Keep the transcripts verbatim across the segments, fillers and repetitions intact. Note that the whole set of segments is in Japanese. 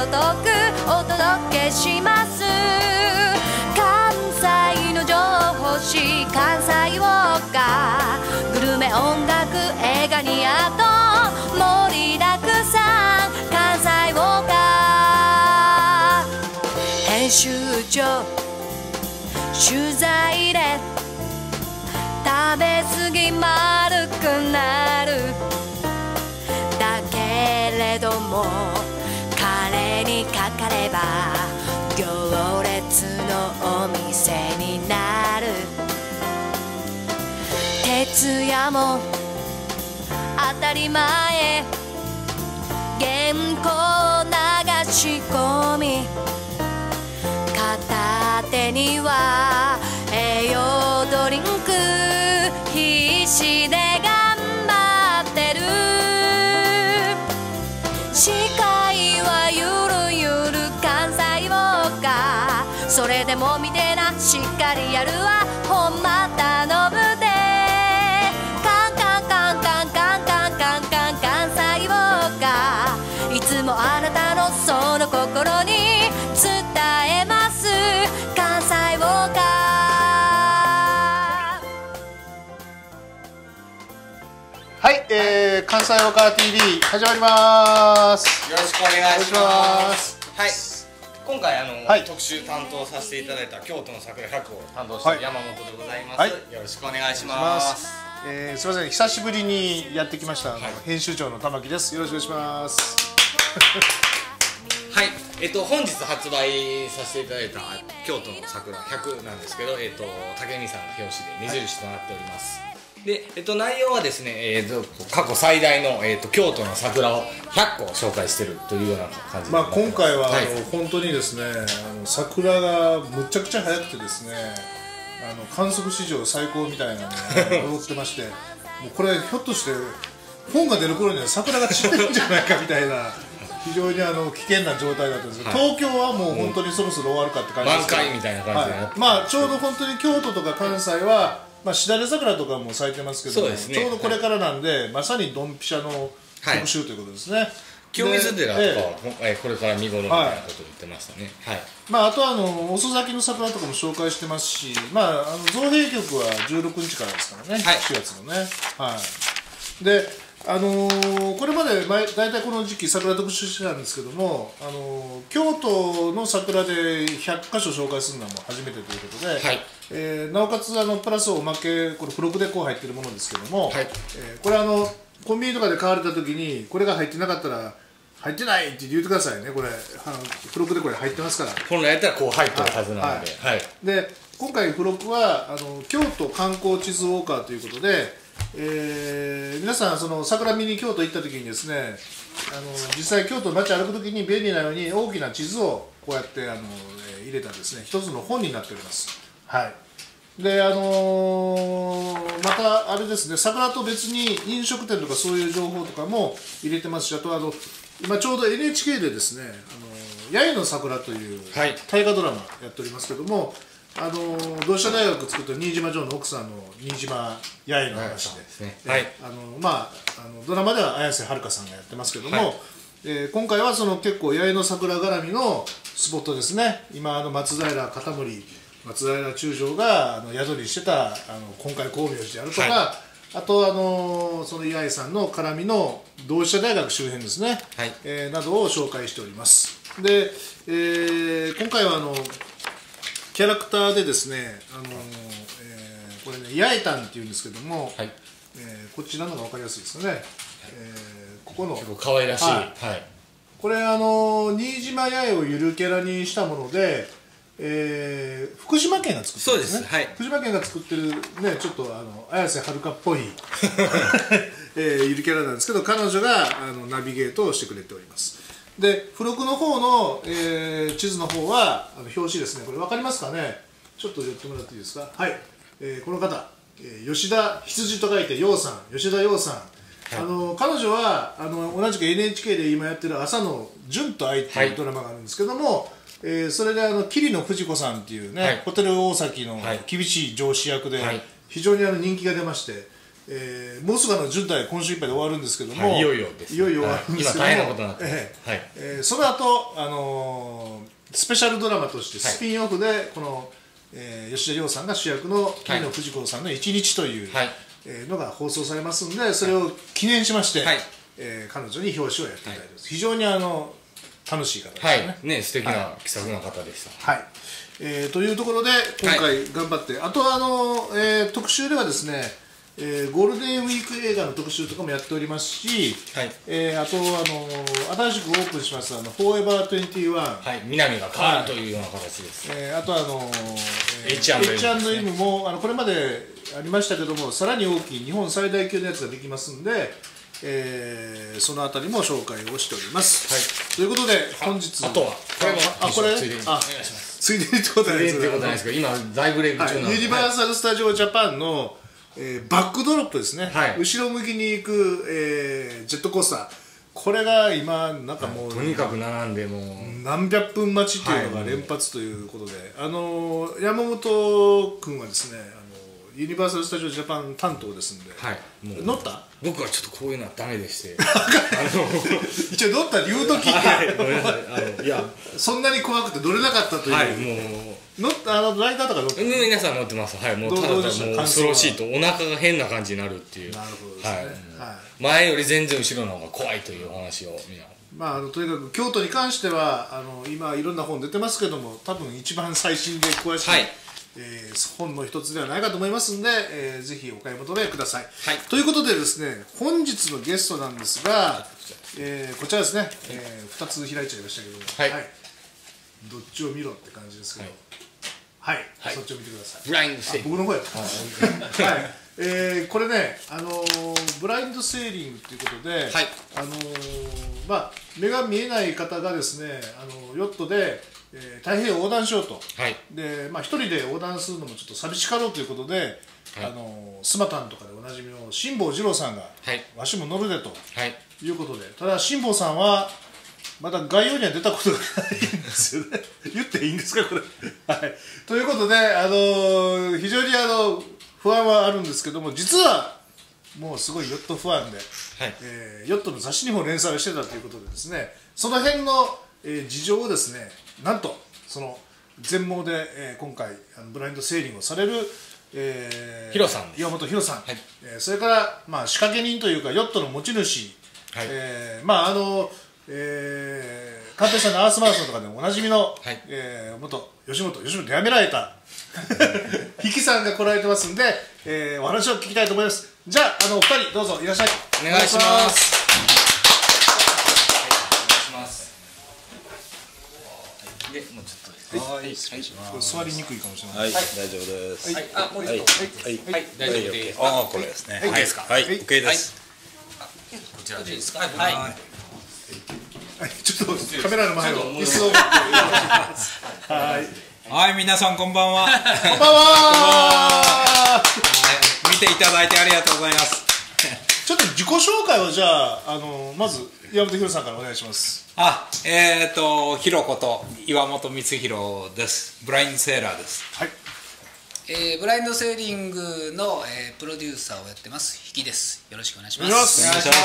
届くお届けします。関西の情報誌関西ウォーカー、グルメ音楽映画にあと盛りだくさん、関西ウォーカー編集長取材で食べ過ぎ丸くなるだけれども、彼にかかれば行列のお店になる。徹夜も当たり前、原稿流し込み、片手には栄養ドリンク、必死で頑張ってる。視界はゆるゆる関西ウォーカー、それでも見てな、しっかりやるわ、ほんま頼むで。カンカンカンカンカンカンカンカン関西ウォーカー、いつもあなたのその心に伝えます、関西ウォーカー。 はい、えー、関西ウォーカー ティーブイ 始まります。 よろしくお願いします。はい、今回あの、 はい、 特集担当させていただいた京都の桜ひゃくを担当している山本でございます。はい、よろしくお願いします。 えー、すみません、久しぶりにやってきました、はい、編集長の玉木です。よろしくお願いします。 はい、えっと本日発売させていただいた京都の桜ひゃくなんですけど、えっと武美さんの表紙で目印となっております。はい、で、えっと、内容はですね、えー、過去最大の、えー、と京都の桜をひゃっこ紹介しているというような感じで、 まあ、今回は、 はい、 あの本当にですね、あの桜がむちゃくちゃ早くてですね、あの観測史上最高みたいなのが踊ってましてもうこれひょっとして本が出る頃には桜が散ってるんじゃないかみたいな非常にあの危険な状態だったんですけど、はい、東京はもう本当にそろそろ終わるかって感じですけど、 満開みたいな感じで、はい、 まあちょうど本当に京都とか関西はまあ、しだれ桜とかも咲いてますけど、ね、ちょうどこれからなんで、はい、まさにドンピシャの特集ということですね。 清水寺とかは、ええ、これから見頃みたいなことを言ってましたね。はい、 まあ、あとはあの遅咲きの桜とかも紹介してますし、まあ、あの造幣局はじゅうろくにちからですからね、はい、しがつのね。はい、であのー、これまで大体この時期桜特集してたんですけども、あのー、京都の桜でひゃっかしょ紹介するのはもう初めてということで、はい、えー、なおかつあのプラスおまけこれ付録でこう入ってるものですけども、はい、えー、これあのコンビニとかで買われた時にこれが入ってなかったら入ってないって言ってくださいね。これあの付録でこれ入ってますから、 本来やったらこう入ってるはずなので、はいはい、で今回付録はあの京都観光地図ウォーカーということで、えー、皆さんその桜見に京都行った時にですね、あの実際京都の街歩く時に便利なように大きな地図をこうやってあの、えー、入れたですね一つの本になっております。はい、であのー、またあれですね、桜と別に飲食店とかそういう情報とかも入れてますし、あとあの今ちょうど エヌエイチケー でですね「八重の桜」という大河ドラマやっておりますけども、あの同志社大学作った新島城の奥さんの新島八重の話で、まあドラマでは綾瀬はるかさんがやってますけども、はい、えー、今回はその結構八重の桜絡みのスポットですね。今あの松平片森松平中将があの宿にしてたあの今回光明寺であるとか、はい、あとあのその八重さんの絡みの同志社大学周辺ですね、はい、えー、などを紹介しております。で、えー、今回はあのキャラクターでですね、あのーえー、これね八重丹っていうんですけども、はい、えー、こっちなのが分かりやすいですよね、はい、えー、ここの結構可愛らしい、はいはい、 これあのー、新島八重をゆるキャラにしたもので、えー、福島県が作ってるんですね。 そうです、はい、 福島県が作ってるね、ちょっとあの綾瀬はるかっぽい、えー、ゆるキャラなんですけど、彼女があのナビゲートをしてくれております。で付録の方の、えー、地図の方はあの表紙ですね。これ分かりますかね。ちょっと寄ってもらっていいですか。はい、えー、この方、えー、吉田羊と書いて陽さん、吉田陽さん、はい、あの彼女はあの同じく エヌエイチケー で今やってる「朝の純と愛」っていうドラマがあるんですけども、はい、えー、それであの桐野藤子さんっていうね、はい、ホテル大崎の厳しい上司役で非常にあの人気が出まして、 えー、もうすぐあの順体今週いっぱいで終わるんですけども、 はい、いよいよです、ね、 いよいよ終わるんですけども、 はい、今大変なことになってます、 えーはいえー、その後、あのー、スペシャルドラマとしてスピンオフでこの、はい、えー、吉田羊さんが主役の桐野藤子さんの一日という、はい、えー、のが放送されますんで、それを記念しまして、はい、えー、彼女に表紙をやっていただいてます、はい、非常にあの楽しい方ですね、はい、 ね、素敵な気さくな方でした。 はい、えー、というところで今回頑張って、はい、あとはあの、えー、特集ではですね、えー、ゴールデンウィーク映画の特集とかもやっておりますし、はい、えー、あとあの新しくオープンしますあのフォーエバーにじゅういち、はい、 南が変わるというような形です。 はい、えー、あとあの、 えー、エイチアンドエムもあのこれまでありましたけども、さらに大きい日本最大級のやつができますんで、えー、そのあたりも紹介をしております。はい、ということで本日あとはこれもあこれついでにお願いします。 ついでにってことないですけど、今大ブレイク中なんで、 はい、ユニバーサル・スタジオ・ジャパンの、えー、バックドロップですね、はい、後ろ向きに行く、えー、ジェットコースター、これが今なんかもう、 はい、とにかく並んでもう何百分待ちっていうのが連発ということで、はい、あの山本君はですね、あのユニバーサル・スタジオ・ジャパン担当ですんで、はい、もう乗った？ 僕はちょっとこういうのはダメでしてあの一応乗った言うとき、 はい、ごめんなさい、あのいやそんなに怖くて乗れなかったという、はい、もう乗ったあのライダーとか乗って、 皆さん乗ってます。はい、もうただただもう恐ろしいとお腹が変な感じになるっていう。 なるほどですね、はいはい、前より全然後ろの方が怖いというお話をみんな、 まあ、あのとにかく京都に関してはあの今いろんな本出てますけども、多分一番最新で詳しい、はい、えー、本の一つではないかと思いますんで、えー、ぜひお買い求めください、はい、ということでですね、本日のゲストなんですが、えー、こちらですね、えー、ふたつ開いちゃいましたけども、はいはい、どっちを見ろって感じですけど、はい、はい、そっちを見てください。 ブラインドセーリング、 僕の方やはい、えー、これね、あのー、ブラインドセーリングということで、はい、あのー、まあ、目が見えない方がですね、あのヨットでえー、太平洋横断しようと、はい、でまあ、一人で横断するのもちょっと寂しかろうということで、はい、あのスマタンとかでおなじみの辛坊治郎さんが、はい、わしも乗るでと、はい、いうことで、ただ辛坊さんはまだ概要には出たことがないんですよね言っていいんですかこれはい、ということで、あのー、非常にあの不安はあるんですけども、実はもうすごいヨットファンで、はい、えー、ヨットの雑誌にも連載をしてたということでですね、その辺の、えー、事情をですね、なんとその全盲で、えー、今回あのブラインドセーリングをされる、えー、 ヒロさん、 岩本ヒロさん、はい、えー、それから、まあ、仕掛け人というかヨットの持ち主、はい、えー、まああの、えー、寛平さんのアースマラソンとかでもおなじみの、はい、えー、元吉本吉本やめられた引きさんが来られてますんで、えー、お話を聞きたいと思います。じゃあ、あのお二人どうぞいらっしゃい。 お願いします。でもうちょっとですね。はい、失礼します。 座りにくいかもしれない。 はい、大丈夫です。 はい、あ、もう一度。はい、 はい、 大丈夫です。 あ、これですね。 OK ですか。 はい、OK です。 こちらでいいですか。 はい。 ちょっとカメラの前を椅子を持ってはい。 はい、皆さんこんばんは。 こんばんは。 見ていただいてありがとうございます。 ちょっと自己紹介をじゃあ、あのまず岩本弘さんからお願いします。 あ、えっ、ー、とひろこと岩本光弘です。ブラインドセーラーです。はい。 えー、ブラインドセーリングの、えー、プロデューサーをやってます引きです。よろしくお願いします。 お願いします。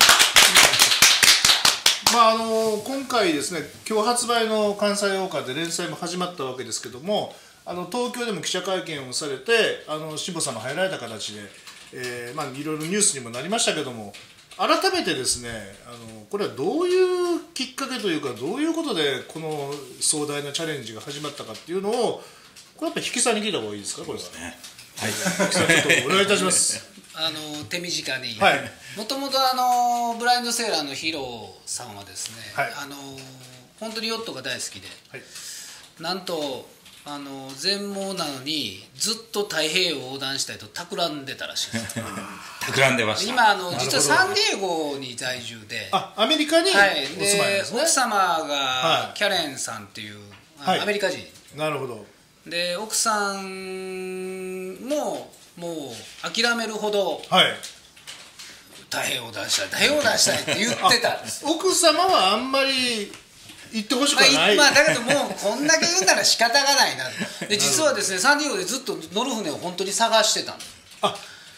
まああの今回ですね、今日発売の関西オーカーで連載も始まったわけですけども、あの東京でも記者会見をされて、あの辛坊さんも入られた形で、えー、まあいろいろニュースにもなりましたけども、改めてですね、あのこれはどういうきっかけというか、どういうことでこの壮大なチャレンジが始まったかっていうのを、これやっぱ引きさんに聞いた方がいいですか、これは。ね、はい、引きさんちょっとお願いいたします。 あの手短に、 はい、 もともとあのブラインドセーラーのヒロさんはですね、はい、あの本当にヨットが大好きで、はい、なんとあの全盲なのにずっと太平洋を横断したいと企んでたらしいです企んでました。 今あの実はサンディエゴに在住で、 あ、アメリカにお住まいなんですね。 奥様がキャレンさんっていう、はい、アメリカ人、 なるほど。 で奥さんももう諦めるほど、はい、太平洋横断したい太平洋横断したいって言ってたんです奥様はあんまり言ってほしくはない、 まあ、まあ、だけどもうこんだけ言うなら仕方がないなで実はですねサンディエゴでずっと乗る船を本当に探してたの。 あ、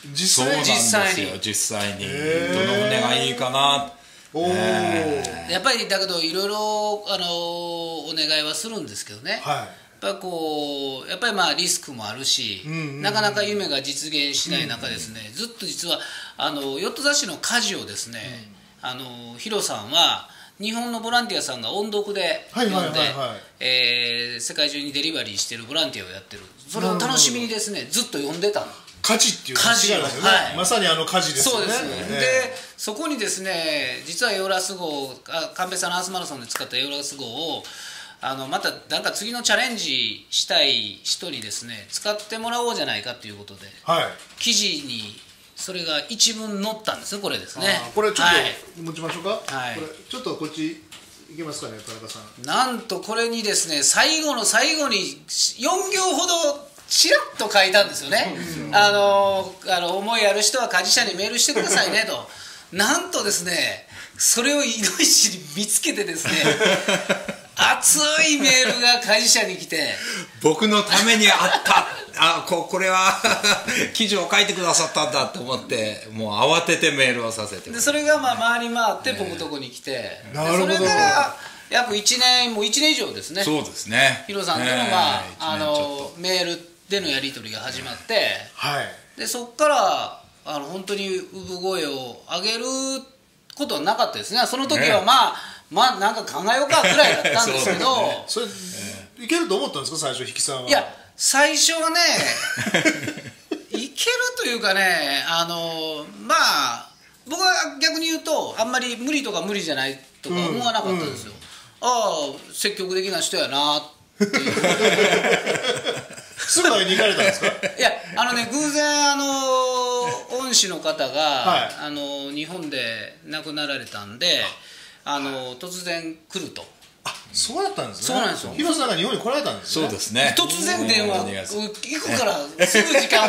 実そう際なんですよ、実際にどの船がいいかな。 おー、 やっぱりだけどいろいろあのお願いはするんですけどね、 はい、 やっぱりこうやっぱりまあリスクもあるし、 うんうんうん、 なかなか夢が実現しない中ですね、うんうん、ずっと実はあのヨット雑誌の舵をですね、うん、あのヒロさんは日本のボランティアさんが音読で読んで世界中にデリバリーしてるボランティアをやってる、それを楽しみにですねずっと読んでたの。 火事っていうのが違うんですよね、はい、まさにあの火事ですよね。 そうです、ね、でそこにですね実はエオラス号、寛平さんのアースマラソンで使ったエオラス号をあのまたなんか次のチャレンジしたい人にですね使ってもらおうじゃないかということで、はい、記事にそれが一文載ったんですよ、これですね。 これちょっと持ちましょうか、 はい、 これちょっとこっちいけますかね、田中さん。 なんとこれにですね最後の最後によん行ほどちらっと書いたんですよね。あのあの思いある人は鍛冶社にメールしてくださいねとなんとですねそれを井戸石に見つけてですね熱いメールが鍛冶社に来て僕のためにあったあ こ, これは記事を書いてくださったんだと思ってもう慌ててメールをさせてでそれがまあ回り回って僕のとこに来て、えー、でそれから約いちねんもういちねん以上ですね。 そうですね、 ヒロさんとの、まあえー、あのメールでのやり取りが始まって、はい、でそこからあの本当に産声を上げることはなかったですね。その時はまあ、ね、まあなんか考えようかぐらいだったんですけどそれ、えー、いけると思ったんですか最初、引きさんは。 いや最初はねいけるというかねあのまあ僕は逆に言うとあんまり無理とか無理じゃないとか思わなかったんですよ、うんうん、ああ積極的な人やなっていうすぐに行かれたんですか？ いやあのね偶然あの恩師の方が、はい、あの日本で亡くなられたんであの突然来ると。 あ、そうだったんですね。 そうなんですよ。 ヒロさんが日本に来られたんですね。 そうですね。 突然電話行くからすぐ時間を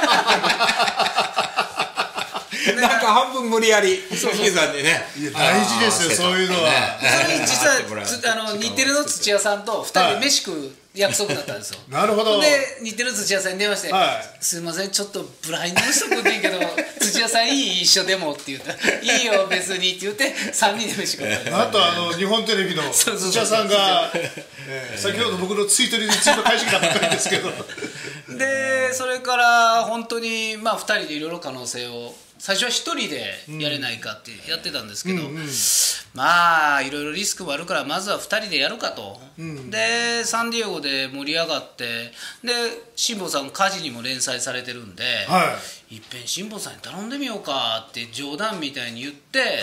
なんか半分無理やりヒデさんにね。 大事ですよそういうのは。 それ実はあの日テレの土屋さんとふたりで飯食う約束だったんですよ。 なるほど。 で日テレの土屋さんに電話して「すいませんちょっとブラインドの人食っていいけど土屋さんいい一緒でも」って言ったら「いいよ別に」って言ってさんにんで飯食ったんです。 あとあの日本テレビの土屋さんが先ほど僕のツイートにツイート返してきたばっかりですけどでそれから本当にまあふたりでいろいろ可能性を最初はひとりでやれないかってやってたんですけど、うんうん、まあいろいろリスクもあるからまずはふたりでやるかと、うん、でサンディエゴで盛り上がってで辛坊さん火事にも連載されてるんで、はい、いっぺん辛坊さんに頼んでみようかって冗談みたいに言って、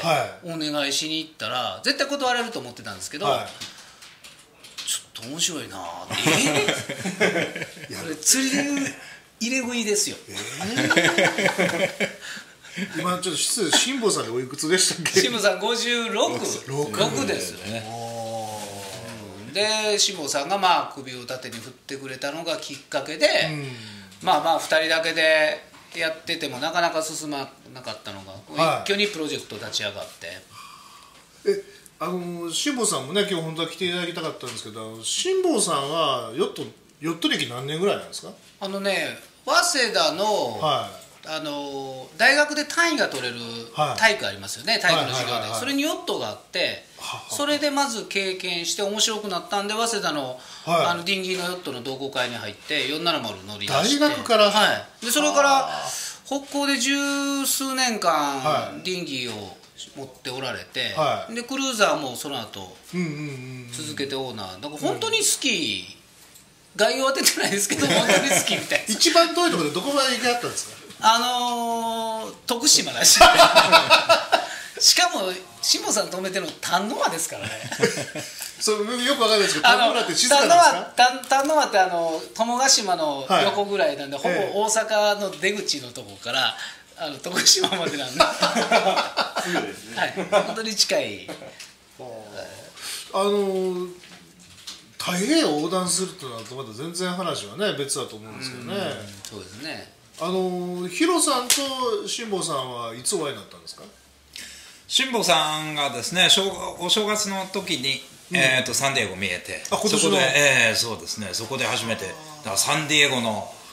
はい、お願いしに行ったら絶対断られると思ってたんですけど、はい、ちょっと面白いなってえこれ釣りでいう入れ食いですよ、えー今ちょっと失礼、辛坊さんでおいくつでしたっけ？ 辛坊さんごじゅうろくですよね。で辛坊さんがまあ首を縦に振ってくれたのがきっかけで、うん、まあまあふたりだけでやっててもなかなか進まなかったのが、はい、一挙にプロジェクト立ち上がって。 えあの辛坊さんもね今日本当は来ていただきたかったんですけど、辛坊さんはヨットヨット歴何年ぐらいなんですか？あのね早稲田の、はいあの大学で単位が取れる体育ありますよね、はい、体育の授業でそれにヨットがあってそれでまず経験して面白くなったんで早稲田の、はい、あのディンギーのヨットの同好会に入ってよんななまる乗り出して大学から、 はい、でそれから北港で十数年間、はい、ディンギーを持っておられて、はい、でクルーザーもその後続けてオーナーだから本当に好き、うん、概要は出てないですけど本当に好きみたいな一番遠いところでどこまで行けはったんですか？ あのー、徳島だししかも辛坊さん止めてるの丹野間ですからねそれよくわかんないですけど丹野間って静かなんですか？ 丹野間ってあの友ヶ島の横ぐらいなんで、はい、ほぼ大阪の出口のとこからあの徳島までなんでそうですね、はい、本当に近いあのー、太平洋横断するとなるとまた全然話はね別だと思うんですけどね。 そうですね。 あのヒロさんと辛坊さんはいつお会いになったんですか？ 辛坊さんがですねお正月の時に、うんえー、とサンディエゴ見えてあ今年のそこで、えー、そうですねそこで初めてだからサンディエゴの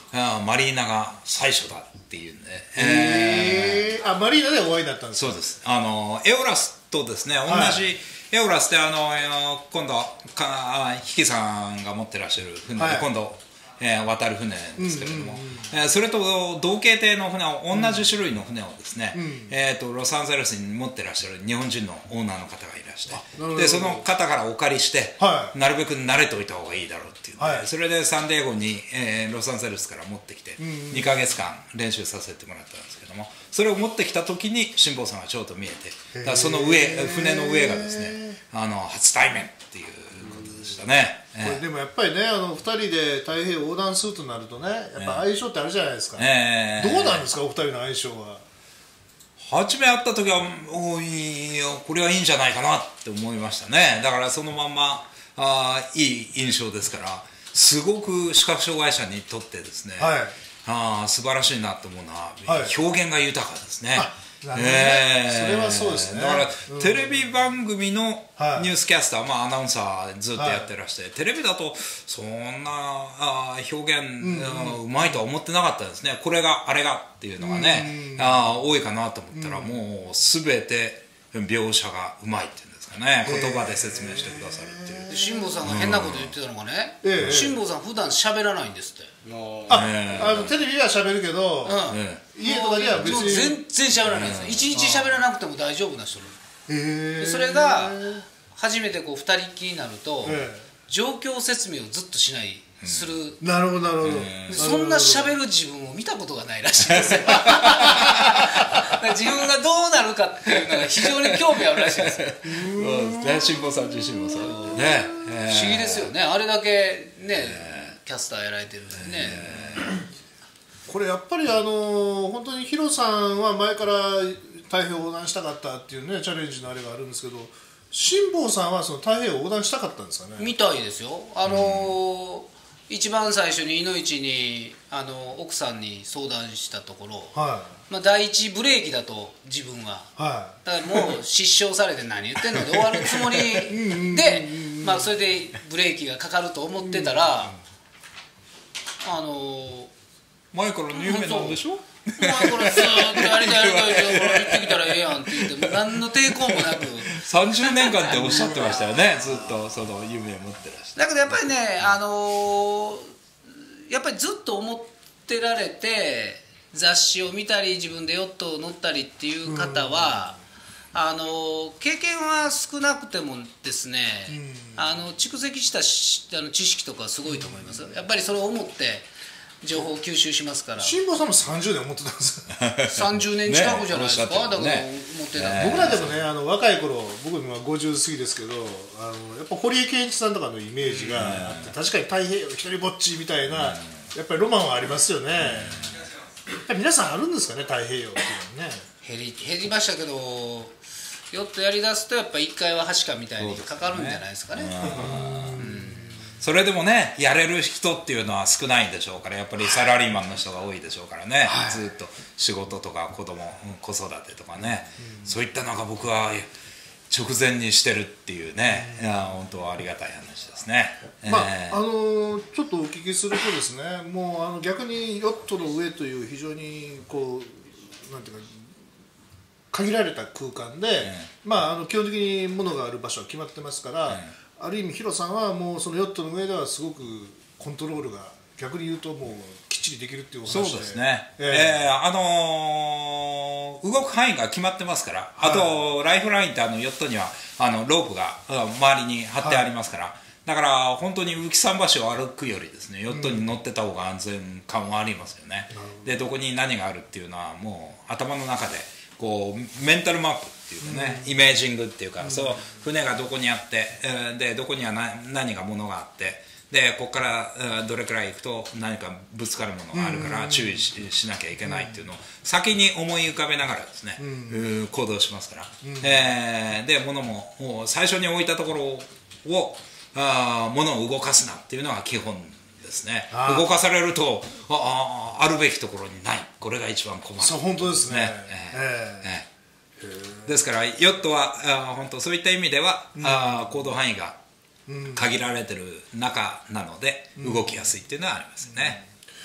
あマリーナが最初だっていうんで、 えー、あマリーナでお会いになったんですか。 そうです。あのエオラスとですね、同じ、はい、エオラスであの今度かヒキさんが持ってらっしゃる船で、はい、今度えー、渡る船ですけれども、えー、それと同型艇の船を同じ種類の船をですね、うん、えー、とロサンゼルスに持ってらっしゃる日本人のオーナーの方がいらして、でその方からお借りして、はい、なるべく慣れておいた方がいいだろうっていう、はい、それでサンディエゴに、えー、ロサンゼルスから持ってきて、うん、にかげつかん練習させてもらったんですけども、それを持ってきた時に辛坊さんがちょうど見えて、だからその上船の上がですね、あの初対面っていうことでしたね。 これでもやっぱりね、あのふたりで太平洋横断するとなるとね、やっぱ相性ってあるじゃないですか、えー、どうなんですか、お二人の相性は。 初め会った時はおいこれはいいんじゃないかなって思いましたね。だからそのまんまあいい印象ですから、すごく視覚障害者にとってですね、はい、あ素晴らしいなと思うのは、はい、表現が豊かですね。 なるほどね、えー、それはそうですね。 だから、うん、テレビ番組のニュースキャスター、はい、まあ、アナウンサーずっとやってらして、はい、テレビだとそんなあ表現、うん、うまいとは思ってなかったですね。これがあれがっていうのがね、うん、あ多いかなと思ったら、うん、もう全て描写がうまいっていうんですかね、言葉で説明してくださるっていう。 辛坊さんが変なこと言ってたのがね、うん、辛坊さん普段喋らないんですって。 あ、えー、あのテレビは喋るけど、うん、家とかでは別に全然喋らないです。一日喋らなくても大丈夫な人で、それが初めてこうふたりっきりになると、状況説明をずっとしないする、 うん、なるほどなるほど、 そんな喋る自分を見たことがないらしいですよ自分がどうなるかっていうのが非常に興味あるらしいですよ辛坊さん自身もそうね、不思議ですよね、あれだけねキャスターやられてるんでね。 これやっぱりあの本当にヒロさんは前から太平洋横断したかったっていうねチャレンジのあれがあるんですけど、辛坊さんはその太平洋横断したかったんですかね。 みたいですよ。あのー、一番最初にいのいちにあの奥さんに相談したところ、はい、まあ、第一ブレーキだと自分は、はい、だからもう失笑されて何言ってんので終わるつもりでまあそれでブレーキがかかると思ってたら、あのー、 前からの夢なんでしょ。 前からずーっとやりたいやりたいって言ってきたらええやんって言っても何の抵抗もなくさんじゅうねんかんっておっしゃってましたよねずっとその夢を持ってらっしゃる。 だけどやっぱりね、あのー、やっぱりずっと思ってられて雑誌を見たり自分でヨットを乗ったりっていう方は、あのー、経験は少なくてもですね、あの蓄積したあの知識とかはすごいと思います。やっぱりそれを思って情報を吸収しますから。 辛坊さんもさんじゅうねん思ってたんですさんじゅうねん近くじゃないですか、ね、だから思ってた、ね、 僕らでもね、あの若い頃、僕今ごじゅう過ぎですけど、あのやっぱ堀江謙一さんとかのイメージがあって、確かに太平洋一人ぼっちみたいな、やっぱりロマンはありますよね。やっぱり皆さんあるんですかね、太平洋っていうのね。 減り、減りましたけど、ヨットやりだすとやっぱいっかいははしかみたいにかかるんじゃないですかね。 それでもね、やれる人っていうのは少ないんでしょうから、やっぱりサラリーマンの人が多いでしょうからね、はい、ずっと仕事とか子供、子育てとかね、うん、そういったのが僕は直前にしてるっていうね、うん、いや本当はありがたい話ですね。 まあ、えー、あのちょっとお聞きするとですね、もうあの逆にヨットの上という非常にこうなんていうか限られた空間で、うん、まああの基本的に物がある場所は決まってますから。うん、ある意味ヒロさんはもうそのヨットの上ではすごくコントロールが逆に言うともうきっちりできるっていうお話で。 そうですね、えーえー、あのー、動く範囲が決まってますから、はい、あとライフラインってあのヨットにはあのロープが周りに張ってありますから、はい、だから本当に浮き桟橋を歩くよりですねヨットに乗ってた方が安全感はありますよね、うん、でどこに何があるっていうのはもう頭の中でこうメンタルマップっていうかね、うん、イメージングっていうか、うん、そう船がどこにあって、えー、でどこには何、何が物があってでここから、えー、どれくらい行くと何かぶつかるものがあるから注意 し, しなきゃいけないっていうのを先に思い浮かべながらですね、うん、行動しますから、うん、えー、で物ももう最初に置いたところをあ物を動かすなっていうのが基本ですね。動かされると あ, あ, あるべきところにない、これが一番困る。 そう本当ですね。 えーえーえー、ですからヨットはあ本当そういった意味では、うん、あ行動範囲が限られてる中なので、うん、動きやすいっていうのはありますね。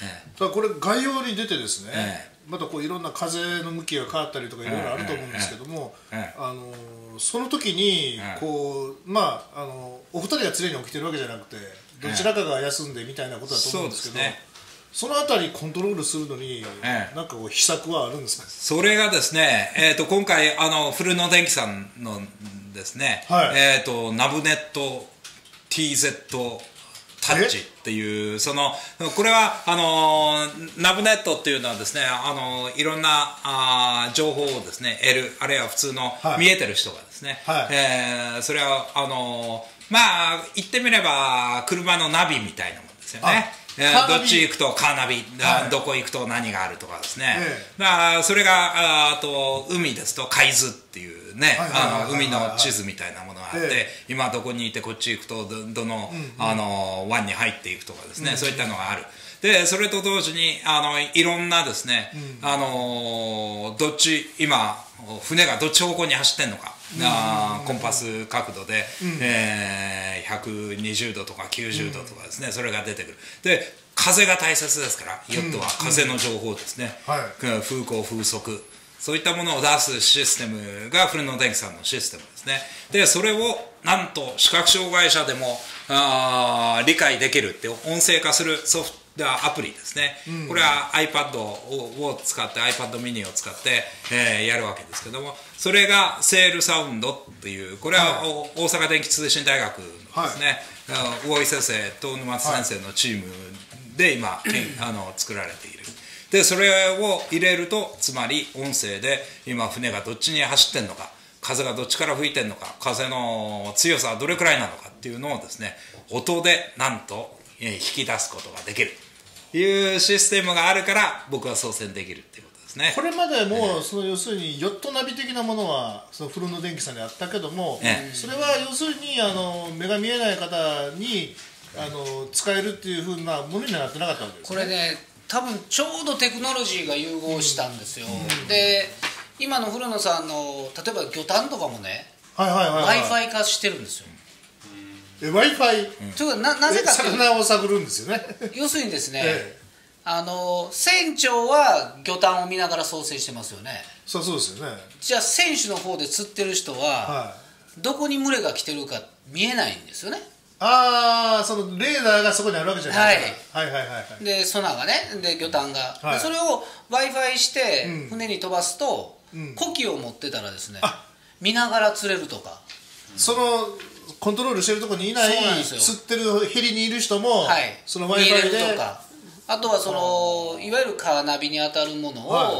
えだからこれ概要に出てですね、 えまたこういろんな風の向きが変わったりとかいろいろあると思うんですけども、 ええあのその時にこう、まあ、あのお二人が常に起きてるわけじゃなくてどちらかが休んでみたいなことだと思うんですけど、 そうですね、 そのあたりコントロールするのに、 ええなんかこう秘策はあるんですか？ それがですね、えー、と今回あのフルノ電機さんのですね、 はいえー、とナブネット ティーゼット タッチっていう、そのこれはあのナブネットっていうのはですね、あのいろんなあ情報をですね得る、あるいは普通の見えてる人がですね、 はい、 えー、それはあのまあ言ってみれば車のナビみたいなもんですよね。えー、どっち行くとカーナビ、はい、どこ行くと何があるとかですね、ええ、だからそれがあと海ですと海図っていうね、海の地図みたいなものがあって、ええ、今どこにいてこっち行くと ど, どの、うんうん、あの湾に入っていくとかですね、うん、そういったのがある。でそれと同時にあのいろんなですね、うん、あのどっち今船がどっち方向に走ってんのか、うん、あコンパス角度で、うん、えー、ひゃくにじゅうどとかきゅうじゅうどとかですね、うん、それが出てくる。で風が大切ですから、ヨットは風の情報ですね、うんはい、風向風速そういったものを出すシステムがフルノ電機さんのシステムですね。でそれをなんと視覚障害者でもあ理解できるって音声化するソフトアプリですね、うん、これは iPad を使って iPad mini を使って、えー、やるわけですけども、それがセールサウンドっていう、これは大阪電気通信大学のですね、はい、魚井先生と沼津先生のチームで今、はい、あの作られている。でそれを入れると、つまり音声で今船がどっちに走ってんのか、風がどっちから吹いてんのか、風の強さはどれくらいなのかっていうのをですね、音でなんと引き出すことができるというシステムがあるから、僕は操船できるっていうことですね。 これまでも、その要するにヨットナビ的なものはそのフルノ電機さんにあったけども、ええ、それは要するにあの目が見えない方にあの使えるっていうふうなものになってなかったわけですね。 これね、多分ちょうどテクノロジーが融合したんですよ、うん、で今の古野さんの例えば魚探とかもね、はいはいはいはい、Wi-Fi 化してるんですよ。 え Wi-Fi、うん、 というか な, なぜかっていうと、 魚を探るんですよね要するにですね、 ええ、 あの船長は魚探を見ながら操船してますよね。 そうそうですよね。 じゃあ船首の方で釣ってる人は、はい、どこに群れが来てるか見えないんですよね。 ああ、そのレーダーがそこにあるわけじゃないですか、はい、はいはいはいはい。 でソナーがね、で魚探が、はい、でそれを Wi-Fi して船に飛ばすと、うん、子機を持ってたらですね、見ながら釣れるとか、 そのコントロールしてるところにいない釣ってるヘリにいる人も、はい、その Wi-Fi で見れるとか、あとはそのいわゆるカーナビに当たるものを、はい、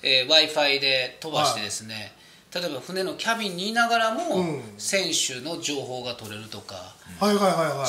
えー、Wi-Fi で飛ばしてですね、はい、例えば船のキャビンにいながらも、うん、選手の情報が取れるとか、 はいはいはいはい、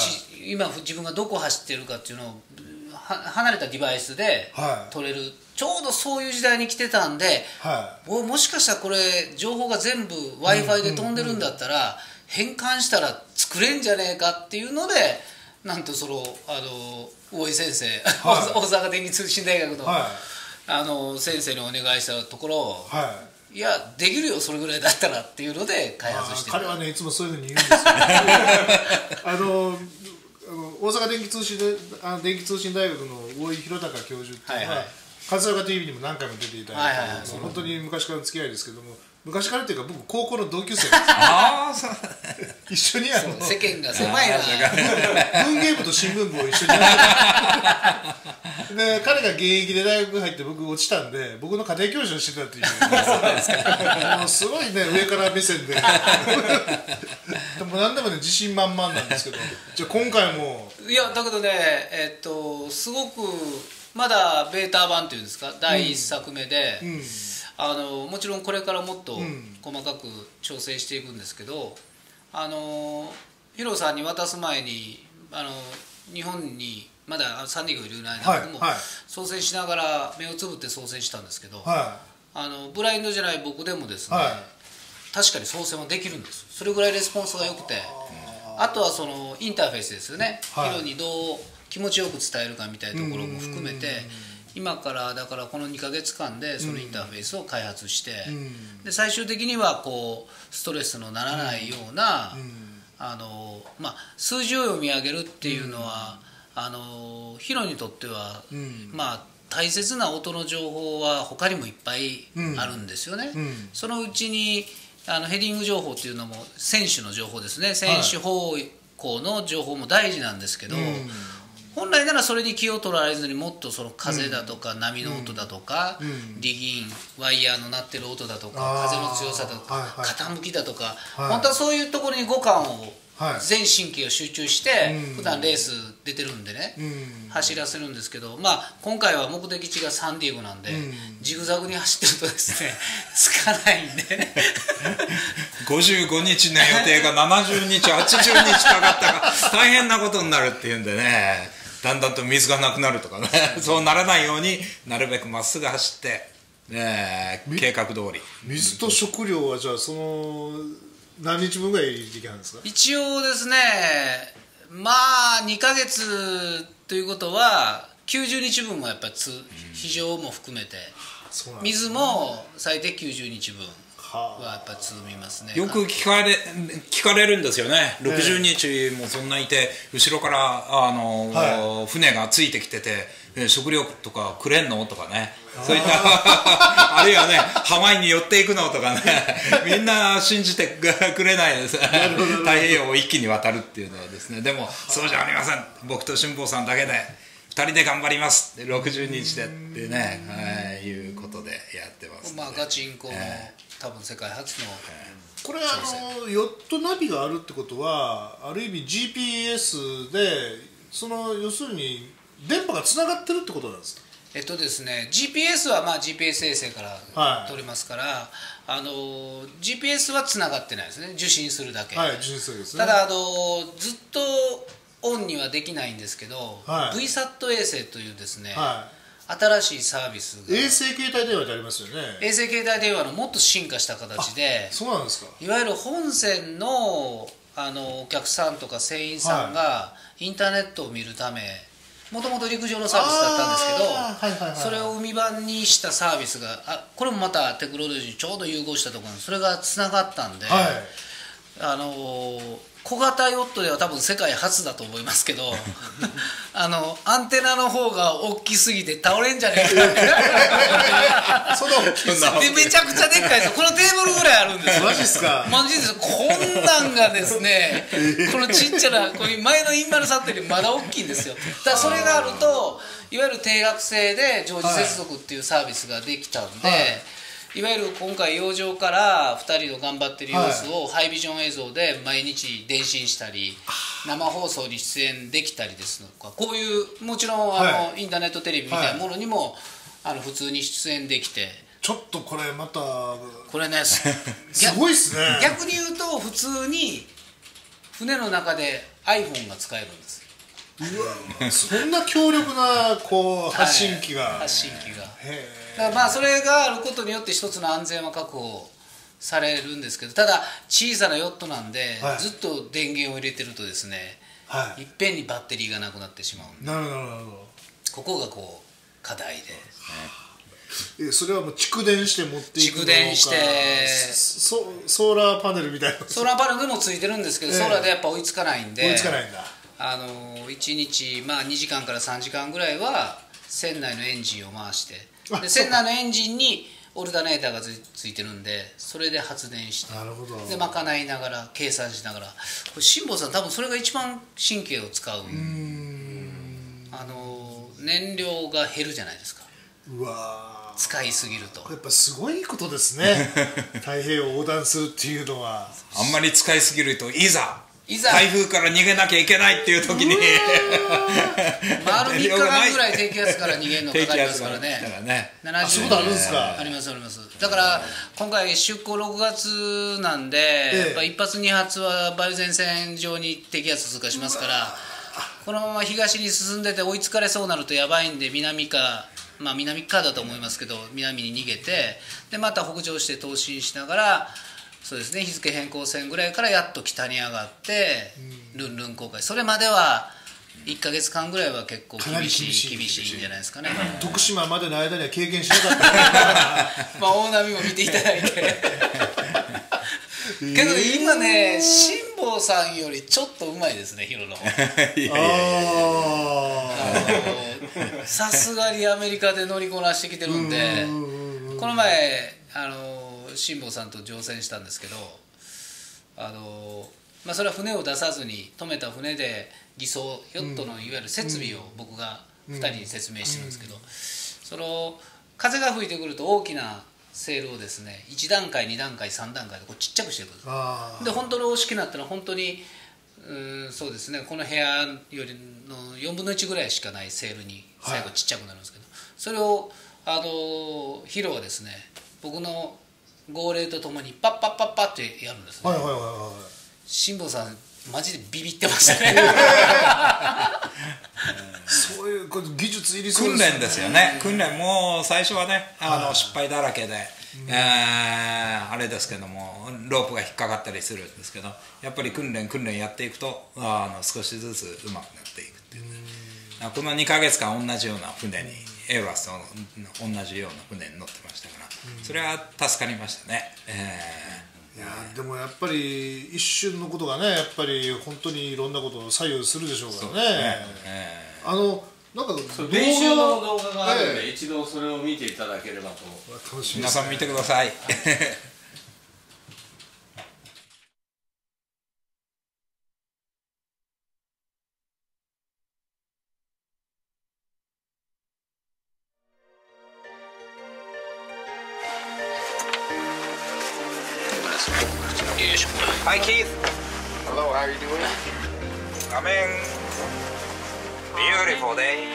今自分がどこ走ってるかっていうのをは離れたデバイスで取れる、はい、ちょうどそういう時代に来てたんで、はい、もしかしたらこれ情報が全部 Wi-Fi で飛んでるんだったら、うんうんうん、変換したら作れんじゃねえかっていうので、なんとそのあの大井先生、はい、大阪電気通信大学の、はい、あの先生にお願いしたところ、はい、いやできるよそれぐらいだったらっていうので開発してる。 彼はねいつもそういうふうに言うんですよあの大阪電気通信あ電気通信大学の大井弘隆教授っていうのは、はいはい、桂岡 ティービー にも何回も出ていただいて、はいはいはい、本当に昔からの付き合いですけども、昔からっていうか僕高校の同級生なんですよあそう一緒にあの世間が狭いな文芸部と新聞部を一緒にやってで彼が現役で大学入って僕落ちたんで、僕の家庭教師をしてたっていうそうですかもうすごいね上から目線ででも何でもね自信満々なんですけど、じゃあ今回もいやだけどねえっとすごくまだベータ版っていうんですか、だいいっさくめで、うんうん、あのもちろんこれからもっと細かく調整していくんですけど、あのヒロさんに渡す前にあの日本にまだサンディエゴいるないな、僕も操船しながら目をつぶって操船したんですけど、はい、あのブラインドじゃない僕でもですね、はい、確かに操船はできるんです。それぐらいレスポンスが良くて、あとはそのインターフェースですよね、はい、ヒロにどう気持ちよく伝えるかみたいなところも含めて、今からだからこのにかげつかんでそのインターフェースを開発して、で最終的にはこうストレスのならないような、あのまあ、数字を読み上げるっていうのは、 あのヒロにとっては、 うん、 まあ大切な音の情報は他にもいっぱいあるんですよね、うんうん、そのうちにあのヘディング情報っていうのも選手の情報ですね、選手方向の情報も大事なんですけど、うん、本来ならそれに気を取られずにもっとその風だとか波の音だとか、うん、リギンワイヤーの鳴ってる音だとか風の強さだとか、はいはい、傾きだとか、はい、本当はそういうところに五感を全神経を集中して普段レース出てるんでね、うん、走らせるんですけど、まあ今回は目的地がサンディエゴなんで、うん、ジグザグに走ってるとですねつかないんでごじゅうごにちの予定がななじゅうにちはちじゅうにちかかったら大変なことになるっていうんでね、だんだんと水がなくなるとかねそうならないようになるべくまっすぐ走って、ね、計画通り。 水と食料はじゃあその何日分ぐらいできるんですか？ 一応ですね、まあにかげつということはきゅうじゅうにちぶんもやっぱり非常も含めて、うん、水も最低きゅうじゅうにちぶんはやっぱり積みますね。 よく聞かれ聞かれるんですよね。ろくじゅうにちもそんないて後ろからあの、はい、船がついてきてて食料とかくれんのとかね、そういったあるいはねハワイに寄っていくのとかねみんな信じてくれないです太平洋を一気に渡るっていうのはですね。でもそうじゃありません、僕と辛坊さんだけでふたりで頑張りますってろくじゅうにちでってね、はい、いうことでやってます、ね、 まあガチンコの、えー、多分世界初の、 えー、これあのヨットナビがあるってことはある意味 ジーピーエス でその要するに電波がつながってるってことなんですか？ えっとですね ジーピーエス はまあ ジーピーエス 衛星から取りますから、はい、あの ジーピーエス はつながってないですね、受信するだけ、 はい、受信するですね。 ただあのずっとオンにはできないんですけど、はい、ブイサット 衛星というですね、はい、新しいサービスが衛星携帯電話ってありますよね。 衛星携帯電話のもっと進化した形で、 そうなんですか。 いわゆる本線の、あのお客さんとか船員さんがインターネットを見るため、もともと陸上のサービスだったんですけど、はいはいはい、それを海版にしたサービスがあこれもまたテクノロジーにちょうど融合したところなんです。それがつながったんで、はい、あの小型ヨットでは多分世界初だと思いますけどあのアンテナの方が大きすぎて倒れんじゃねえかその大きさでめちゃくちゃでっかいです。このテーブルぐらいあるんですよ。 マジっすか。 マジです。こんなんがですねこのちっちゃなこれ前のインマルサットよりまだ大きいんですよ。だからそれがあるといわゆる定額制で常時接続っていうサービスができたんで、はいはい、いわゆる今回洋上からふたりの頑張ってる様子をハイビジョン映像で毎日電信したり生放送に出演できたりですとか、こういうもちろんあの、はい、インターネットテレビみたいなものにも、はい、あの普通に出演できて、 ちょっとこれまたこれねすごいっすね。 逆に言うと普通に船の中で iPhone が使えるんです。 うわそんな強力なこう発信機が、はい、 発信機がへだからまあそれがあることによって一つの安全は確保されるんですけど、ただ小さなヨットなんで、はい、ずっと電源を入れてるとですね、はい、いっぺんにバッテリーがなくなってしまうんで、 なるほどなるほど、 ここがこう課題で、 えそれはもう蓄電して持っていくのか、 蓄電してソソーラーパネルみたいな、 ソーラーパネルでもついてるんですけど、えー、ソーラーでやっぱ追いつかないんで、 追いつかないんだ。 あのいちにち、まあ、にじかんからさんじかんぐらいは船内のエンジンを回して、で船内のエンジンにオルタネーターが つ, ついてるんで、それで発電して、 なるほど、 で賄いながら計算しながら、これ辛坊さん多分それが一番神経を使う、うーんあの燃料が減るじゃないですか。 うわ使いすぎるとやっぱすごいことですね太平洋を横断するっていうのはあんまり使いすぎるといざいざ台風から逃げなきゃいけないっていう時に丸みっかかんぐらい低気圧から逃げるのかかりますからね。 ななじゅうあるんですか。 ありますあります。だから今回出港ろくがつなんで、ええ、やっぱ一発二発は梅雨前線上に低気圧通過しますから、このまま東に進んでて追いつかれそうになるとやばいんで、南かまあ南側だと思いますけど南に逃げて、でまた北上して東進しながら、そうですね、日付変更線ぐらいからやっと北に上がって、うん、ルンルン航海、それまではいっかげつかんぐらいは結構厳しい、厳しい、厳しいんじゃないですかね。 徳島までの間には経験しなかったまあ大波も見ていただいてけど今ね辛保さんよりちょっとうまいですね、ヒロの方。さすがにアメリカで乗りこなしてきてるんで、この前あの辛坊さんと乗船したんですけど、あの、まあ、それは船を出さずに止めた船で偽装ヨットのいわゆる設備を僕がふたりに説明してるんですけど、その風が吹いてくると大きなセールをですねいち段階に段階さん段階でこうちっちゃくしていくんです。で本当に大きくなったら本当にうんそうですね、この部屋よりのよんぶんのいちぐらいしかないセールに最後ちっちゃくなるんですけど、はい、それをあのヒロはですね僕の号令とともにパッパッパッパッってやるんですね。はいはいはいはい。辛坊さんマジでビビってましたね。 そういう技術いりそうですね。訓練ですよね。訓練も最初はねあの失敗だらけで、うん、えー、あれですけどもロープが引っかかったりするんですけど、やっぱり訓練訓練やっていくとあの少しずつうまくなっていくっていう、うん、このにかげつかん同じような船に、エロラスと同じような船に乗ってましたから、うん、それは助かりましたね。えーいやでもやっぱり一瞬のことがねやっぱり本当にいろんなことを左右するでしょうからね。ねえー、あのなんか練習の動画があるので、えー、一度それを見ていただければと。 楽しみですね。皆さん見てください。 Hi Keith. Hello, how are you doing? I mean, beautiful day.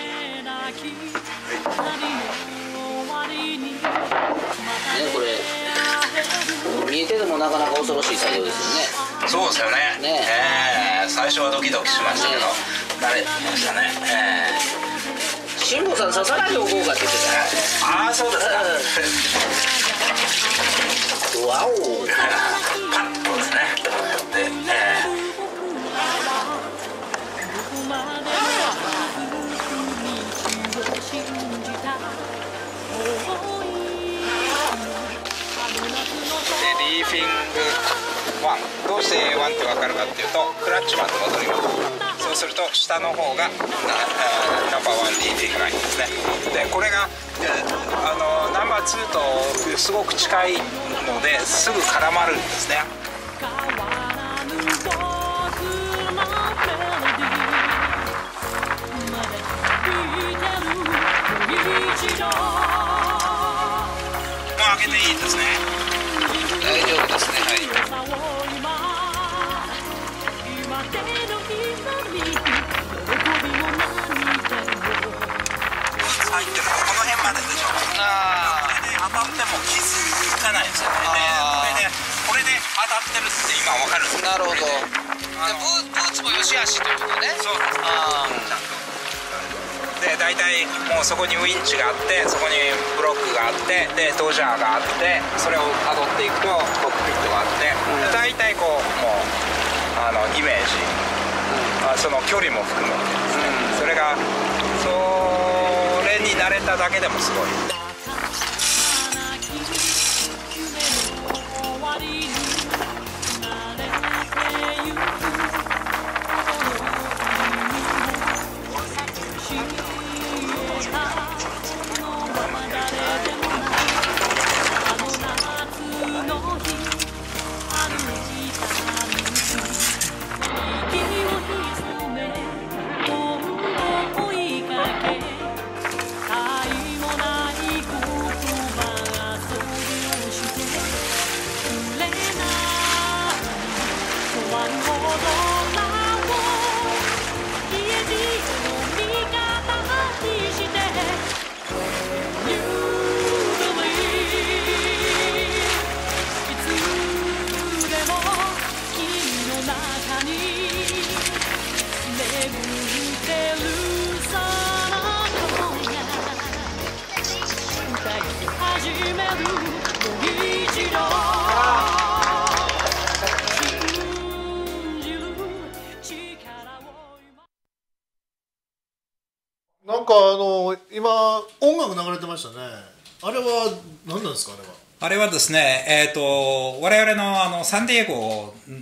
ね、これ見えててもなかなか恐ろしい作業ですよね。 そうですよね。ねえー、最初はドキドキしましたけど、慣れてきましたね。えー、辛坊さん刺さないでおこうかって言ってた。 ああ、そうですか。 わお。 パッとですね。で、えー、でリーフィングワン、どうしてワンって分かるかっていうと、クラッチマンの戻ります。そうすると下の方がナンバーワンリーフィングラインですね。でこれがあのナンバーツーとすごく近いのですぐ絡まるんですね。もう開けていいですね。 大丈夫ですね。はい。 入ってるこの辺まででしょ。あこれで当たっても気づかないですよね。でこれでこれで当たってるって今わかるんです。 なるほど。でブーツも良し悪しということね。 そうです。ああ。ちゃんと。で大体もうそこにウインチがあって、そこにブロックがあって、でドジャーがあって、それをたどっていくとコックピットがあって、うん、大体こうもうあのイメージ、うん、あその距離も含めてですね、うん、それがそれに慣れただけでもすごい。 なんかあの今音楽流れてましたね。あれは何なんですか。あれはあれはですね、えーと我々のあのサンディエゴ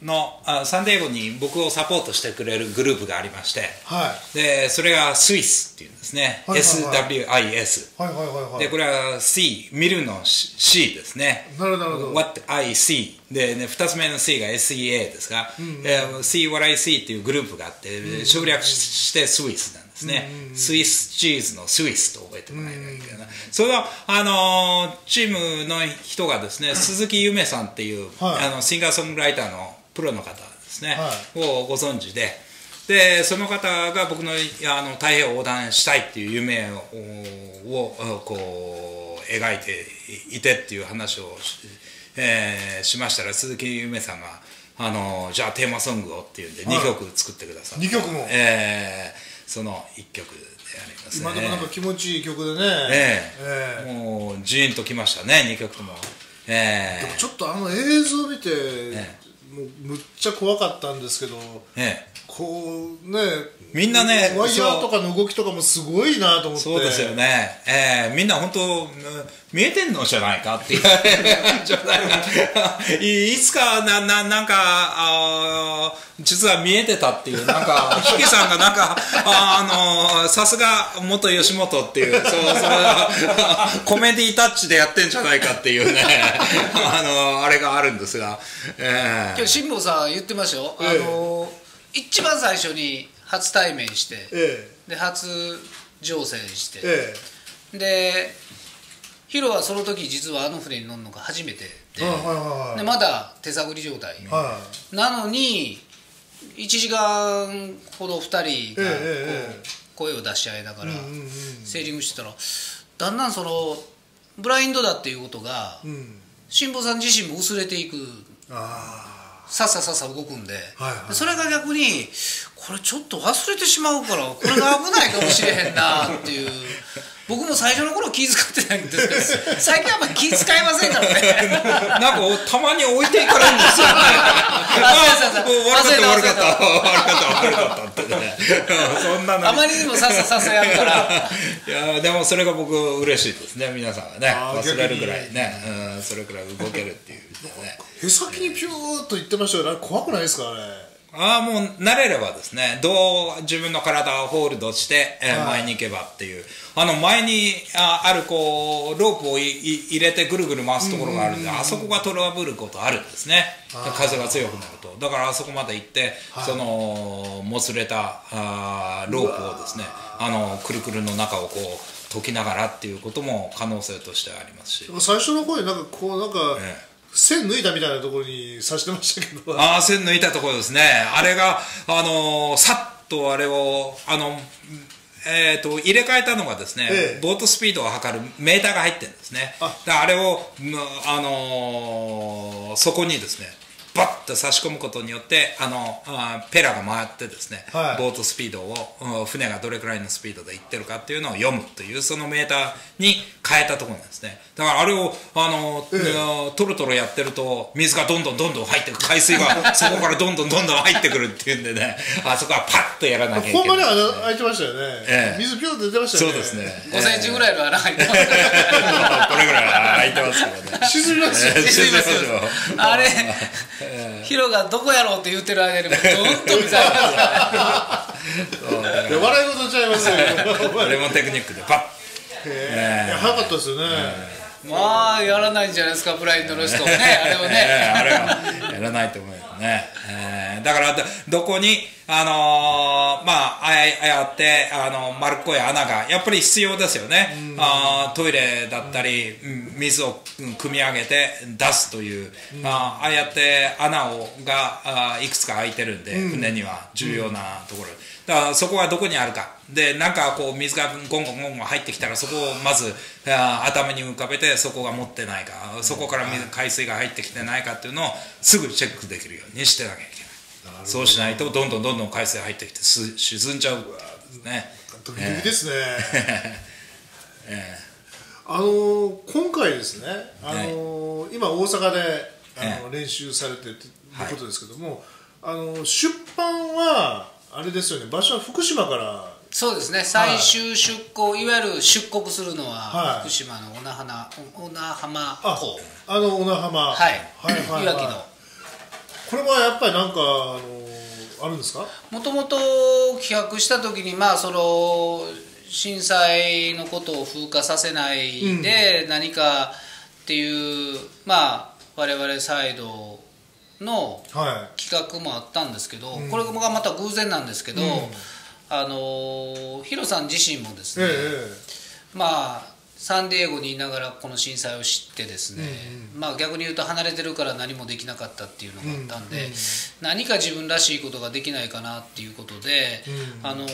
のサンディエゴに僕をサポートしてくれるグループがありまして、 はい、 でそれがスイスっていうんですね、はいはいはい、エスダブリューアイエス、 はいはいはいはい、 でこれは C 見るの C ですね。 なるほど。 What I see で、ね、ふたつめの C が エスイーエー ですが、うんうん、えー、See What I see っていうグループがあって、うんうん、省略してスイスなんですね、うんうん、スイスチーズのスイスと覚えてもらえないけどな、うんうん、それはあのー、チームの人がですね、鈴木夢さんっていう、はい、あのシンガーソングライターのプロの方ですね、はい、をご存知で、でその方が僕のあの太平洋横断したいっていう夢ををこう描いていてっていう話を し,、えー、しましたら、鈴木夢さんがあのじゃあテーマソングをっていうんでにきょく作ってくださって、 にきょくも、 えー、そのいっきょくでありますね。 今でもなんか気持ちいい曲でね、 えーえー、もうジーンときましたね、にきょくとも、えー、 でもちょっとあの映像見て、えーもうむっちゃ怖かったんですけど、ええ、こうね、みんなね、ワイヤーとかの動きとかもすごいなと思って。 そうですよね、えー、みんな本当見えてんのじゃないかっていういつかな、な、なんかあ実は見えてたっていう、なんかヒキさんがなんかあのさすが元吉本っていう、そうそうコメディタッチでやってんじゃないかっていうねあのあれがあるんですが、 えー、今日辛坊さん言ってましたよ、えー、あの一番最初に初対面して、えー、で初乗船して、えー、でヒロはその時実はあの船に乗るのが初めてで、はいはいはい、でまだ手探り状態、はい、なのにいちじかんほどふたりがこう、えー、声を出し合いながらセーリングしてたら、だんだんそのブラインドだっていうことが辛坊さん自身も薄れていく、あさっささっさ動くんで、はいはい、それが逆にこれちょっと忘れてしまうからこれが危ないかもしれへんなっていう僕も最初の頃気遣ってないんですけど最近はあんまり気遣いませんからねなんかたまに置いていかれるんですよねあ悪かった悪かった悪かった悪かったってねそんなのあまりにもさっささっさやるからいやでもそれが僕嬉しいですね、皆さんがね忘れるぐらいね、うん、それくらい動けるっていうね。 へさきにピューっと言ってましたよね、怖くないですかあれ。 ああもう慣れればですね、どう自分の体をホールドして、えー、前に行けばっていう、あの前に あ, あるこうロープをいい入れてぐるぐる回すところがあるんで、あそこがトラブることあるんですね、風が強くなると。だからあそこまで行って、はい、そのもつれたあロープをですね、あのくるくるの中をこう解きながらっていうことも可能性としてありますし、 最初の声なんかこうなんか、ええ線抜いたみたいなところに刺してましたけど、 ああ線抜いたところですね、あれがあのー、さっとあれをあの、えー、と入れ替えたのがですね、ええ、ボートスピードを測るメーターが入ってるんですね。あであれを、あのー、そこにですねバッと差し込むことによってあのあペラが回ってですね、はい、ボートスピードを船がどれくらいのスピードで行ってるかっていうのを読むというそのメーターに変えたところなんですね。だからあれをあの、ええ、トロトロやってると水がどんどんどんどん入ってくる、海水がそこからどんどんどんどん入ってくるっていうんでねあそこはパッとやらなきゃいけない。 ほんまに穴開いてましたよね、ええ、水ピューッと出てましたよね。 そうですね、 ごセンチぐらいの穴開いてますこれぐらい開いてますからね沈みますよ、 ええ、沈みますよあれ、ええ、ヒロがどこやろうって言ってる間にもどんと水ありますからね笑い事ちゃいますよレモンテクニックでパッ、 えー、早かったですよね、 えー、まあやらないんじゃないですかブラインドの人ねあれをね、 えー、あれはやらないと思うよね、えー、だから ど, どこにあのー、まああやってあの丸っこい穴がやっぱり必要ですよね、うん、あトイレだったり、うん、水を汲み上げて出すという、うん、ああやって穴をがあいくつか開いてるんで、うん、船には重要なところ、だからそこはどこにあるかで、なんかこう水がゴンゴンゴンゴン入ってきたらそこをまずあ頭に浮かべてそこが持ってないか、そこから水海水が入ってきてないかっていうのをすぐチェックできるようにしてなきゃいけない。そうしないとどんどんどんどん海水入ってきて沈んじゃうですね。 ドキドキですね、えー、あのー、今回ですね、あのー、今大阪であの、えー、練習されてということですけども、はい、あの出版はあれですよね、場所は福島から。 そうですね、最終出港、はい、いわゆる出国するのは福島の小名浜、小名浜港、 あの小名浜、 はい、はいはいはい、いわきのこれはやっぱりなんかあのあるんですか？ もともと企画した時にまあその震災のことを風化させないで何かっていう、うん、まあ我々サイドの企画もあったんですけど、はい、これがまた偶然なんですけど、うん、あのヒロさん自身もですね、ええ、まあサンディエゴにいながらこの震災を知ってですね、うんうん、まあ逆に言うと離れてるから何もできなかったっていうのがあったんで、うんうん、何か自分らしいことができないかなっていうことで、うん、あの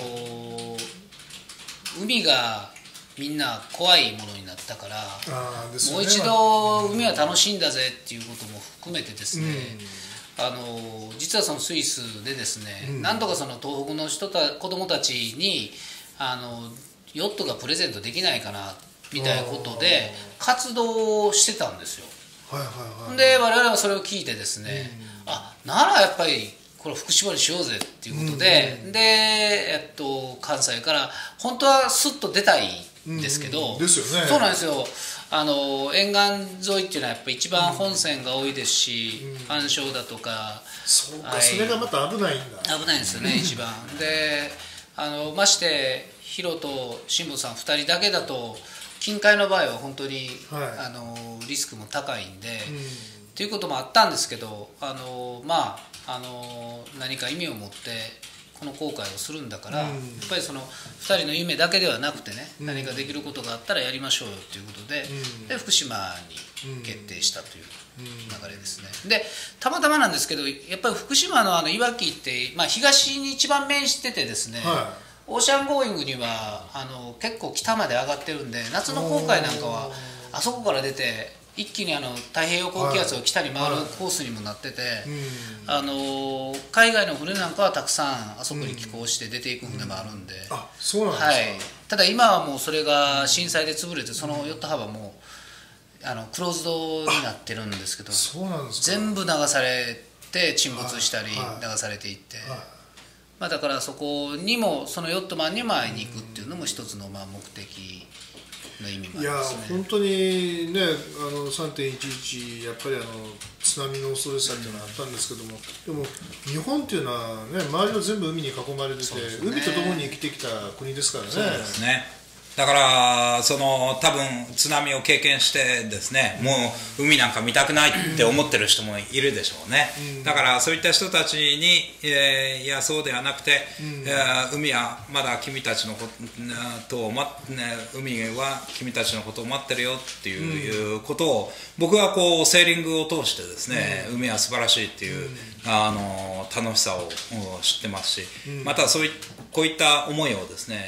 海がみんな怖いものになったから、ね、もう一度海は楽しいんだぜっていうことも含めてですね、うん、あの実はそのスイスでですね、うん、なんとかその東北の人た子どもたちにあのヨットがプレゼントできないかなみたいなことで活動をしてたんですよ。はいはいはい、で我々はそれを聞いてですね、うん、あならやっぱりこれ福島にしようぜっていうことで、うんうん、で、えっと、関西から本当はスッと出たいんですけど、うんうん、ですよね、そうなんですよ。あの沿岸沿いっていうのはやっぱり一番本線が多いですし、うん、暗礁だとか、 そうか、それがまた危ないんだ。 危ないんですよね一番であのましてヒロと辛坊さんふたりだけだと近海の場合は本当に、はい、あのリスクも高いんで、うん、っていうこともあったんですけど、あのまああの何か意味を持ってこの航海をするんだから、うん、やっぱりそのふたりの夢だけではなくてね、うん、何かできることがあったらやりましょうよということで、うん、で福島に決定したという流れですね。でたまたまなんですけど、やっぱり福島のあのいわきって、まあ、東に一番面しててですね、はい、オーシャンゴーイングにはあの結構北まで上がってるんで、夏の航海なんかはあそこから出て一気にあの太平洋高気圧を北に回るコースにもなってて、はいはい、あの海外の船なんかはたくさんあそこに寄港して出ていく船もあるんで、 うん、あそうなんですか、はい、 ただ今はもうそれが震災で潰れてそのヨット幅もあのクローズドになってるんですけど、 そうなんですか、 全部流されて沈没したり流されていって、はいはい、まあ、だからそこにもそのヨットマンにも会いに行くっていうのも一つのまあ目的の意味もありますね。 いや本当にね、あの さんてんいちいち やっぱりあの津波の恐ろしさっていうのがあったんですけども、でも日本っていうのはね、周りは全部海に囲まれてて、ね、海と共に生きてきた国ですからね。 そうですね。だからその多分津波を経験してですね、もう海なんか見たくないって思ってる人もいるでしょうね、うん、だからそういった人たちに、えー、いやそうではなくて、うん、えー、海はまだ君たちのことを、まね、海は君たちのことを待ってるよっていうことを、僕はこうセーリングを通してですね、うん、海は素晴らしいっていう、うん、あの楽しさを知ってますし、うん、またそういこういった思いをですね、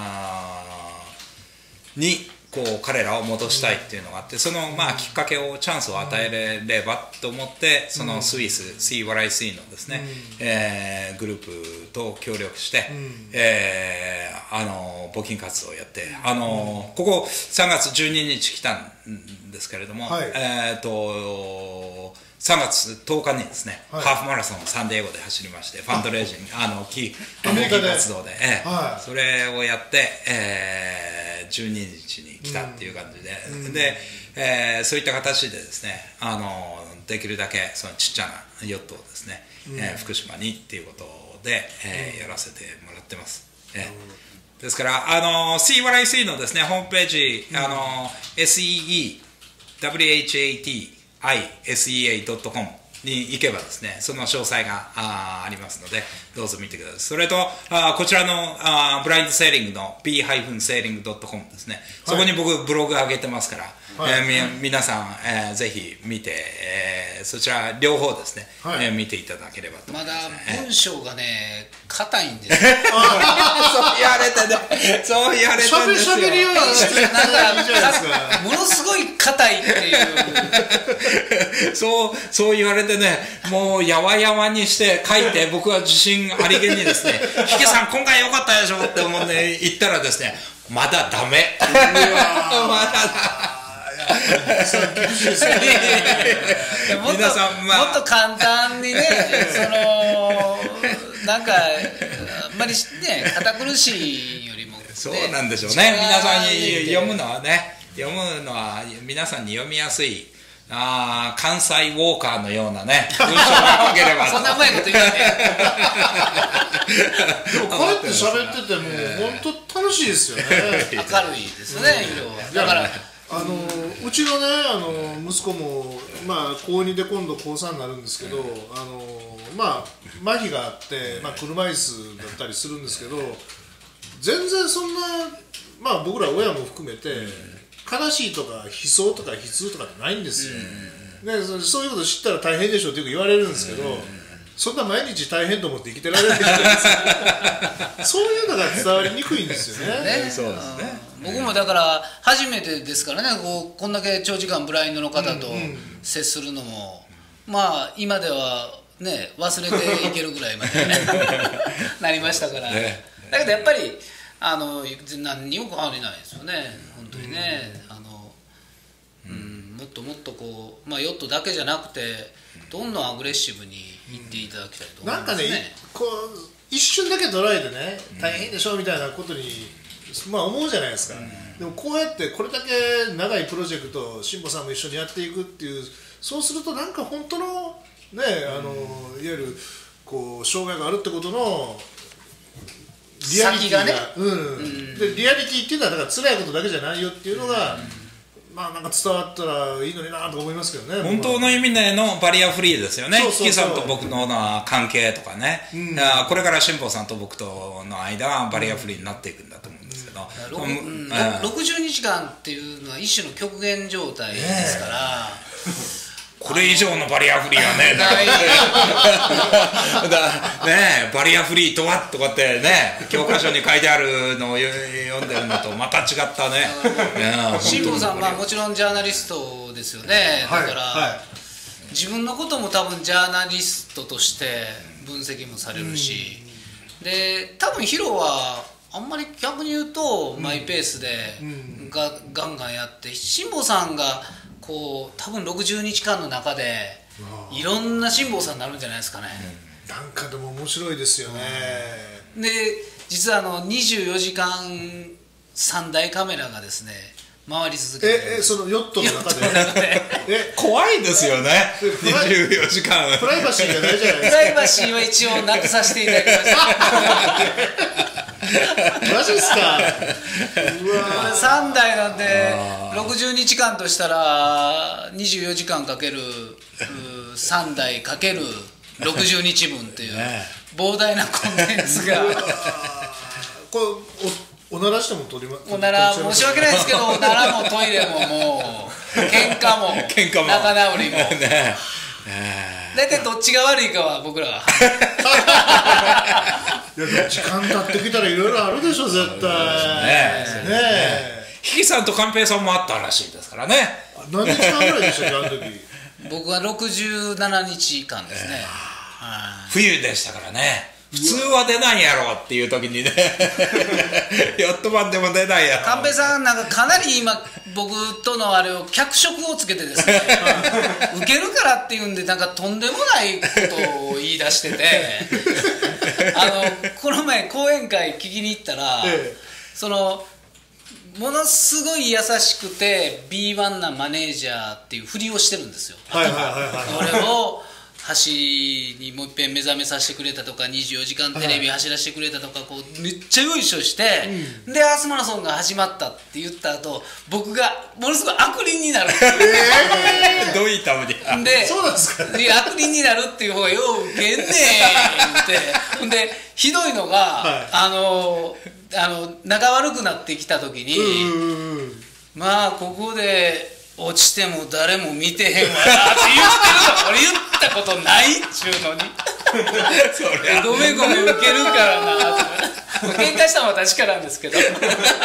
にこう彼らを戻したいっていうのがあって、そのまあきっかけをチャンスを与えれればと思って、そのスイス See What I See のですね、えー、グループと協力して、えー、あの募金活動をやって、あのここさんがつじゅうににち来たんですけれども、はい、えーとさんがつとおかにですね、はい、ハーフマラソンをサンディエゴで走りまして、ファンドレイジング、あの募金活動で、えーはい、それをやって、えー、じゅうににちに来たっていう感じで、うん、で、えー、そういった形でですね、あのできるだけそのちっちゃなヨットをですね、うん、えー、福島にっていうことで、えーうん、やらせてもらってます。えー、ですからあの See What I See のですねホームページ、うん、あの エスイーイーダブリューエイチエーティーアイエスイーエードットコム に行けばですね、その詳細が あ, ありますのでどうぞ見てください。それとあこちらのあブラインドセーリングの ビーセーリングドットコム ですね、そこに僕ブログ上げてますから、はい、えー、み皆さん、えー、ぜひ見て、えー、そちら両方ですね、はい、えー、見ていただければと思います、ね。 まだ文章がね硬いんですそう言われてね、そう言われてるんですよ。 しゃべりようなんかものすごい硬いっていうそうそう言われてね、もうやわやわにして書いて、僕は自信ありげにですね「ヒケさん今回良かったでしょ」って思って言ったらですね、まだダメまだ皆さん、まあ、もっと簡単にねそのなんかあんまりね堅苦しいよりも、ね、 そうなんでしょうね。皆さんに読むのはね、読むのは皆さんに読みやすいあ関西ウォーカーのようなね文章が書ければそんなうまいこと言わないでもこうやって喋ってても本当楽しいですよね。 明るいですね、色は。だからあのうちのねあの息子もまあ高にで今度高さんになるんですけど、あのまあ麻痺があって、まあ、車椅子だったりするんですけど、全然そんなまあ僕ら親も含めて悲しいとか悲壮とか悲痛とかってないんですよ、ね、そそういうこと知ったら大変でしょってよく言われるんですけど、そんな毎日大変と思って生きてられないじゃないですかそういうのが伝わりにくいんですよね。 そうですね。 僕もだから初めてですからね、こうこんだけ長時間ブラインドの方と接するのも、まあ今ではね忘れていけるぐらいまで、ね、なりましたから、ね、だけどやっぱりあの何にも変わりないですよね本当にね、うん、あの、うん、もっともっとこう、まあ、ヨットだけじゃなくてどんどんアグレッシブにいっていただきたいと思いますね。なんかねこう一瞬だけ捉えてね大変でしょみたいなことに、まあ、思うじゃないですか、うん、でもこうやってこれだけ長いプロジェクトを辛坊さんも一緒にやっていくっていう、そうするとなんか本当のね、あのいわゆるこう障害があるってことのリアリティが、ねうんうん、でリアリティっていうのはだから辛いことだけじゃないよっていうのが、うん、まあなんか伝わったらいいのになと思いますけどね。 本当の意味でのバリアフリーですよね。キキさんと僕の関係とかね、うん、これから辛坊さんと僕との間はバリアフリーになっていくんだと思うんですけど、 うんうんうん、ろくじゅうにじかんっていうのは一種の極限状態ですから、 これ以上のバリアフリーはねだねバリアフリーとはとかってね教科書に書いてあるのを読んでるのとまた違ったね。 辛坊さんはもちろんジャーナリストですよね。だから、はいはい、自分のことも多分ジャーナリストとして分析もされるし、うん、で多分ヒロはあんまり逆に言うとマイペースでが、うん、ガンガンやって辛坊さんがこう多分ろくじゅうにちかんの中でいろんな辛坊さんになるんじゃないですかね、 うん、なんかでも面白いですよね、 うん、で実はあのにじゅうよじかんさんだいカメラがですね回り続けてええそのヨットの中でえ怖いですよねにじゅうよじかんプライバシーがないじゃないですか。 プライバシーは一応なくさせていただきましたマジっすか。 うわさんだいなんでろくじゅうにちかんとしたらにじゅうよじかんかけるさんだいかけるろくじゅうにちぶんっていう膨大なコンテンツがこれ お, おならしても取りまおなら申し訳ないですけどおならもトイレももう喧嘩も喧嘩も仲直りも、 ね大体どっちが悪いかは僕らがいやでも時間経ってきたらいろいろあるでしょ絶対ねえねえひきさんと寛平さんもあったらしいですからね。 何日間ぐらいでしたっけあの時。 僕はろくじゅうななにちかんですね、えーは冬でしたからね。普通は出ないやろっていう時にねヨットマンでも出ないやろ。 寛平さんなんかかなり今僕とのあれを脚色をつけてですね受けるからっていうんでなんかとんでもないことを言い出しててあのこの前講演会聞きに行ったら、ええ、そのものすごい優しくて ビーワン なマネージャーっていうふりをしてるんですよ。 はいはいはいはい、 それを橋にもう一遍目覚めさせてくれたとかにじゅうよじかんテレビ走らせてくれたとかこうめっちゃよいしょして、うん、でアースマラソンが始まったって言った後僕がものすごい悪人になるっていう、 えー、どういった意味でそうなんですか、 で悪人になるっていう方がようウケんねんってでひどいのが、はい、あのあの仲悪くなってきた時に、うんうんうん、まあここで落ちても誰も見てへんわなって言ってるの俺言ったことないっちゅうのにごめんごめんウケるからなって喧嘩したのは確かなんですけどいや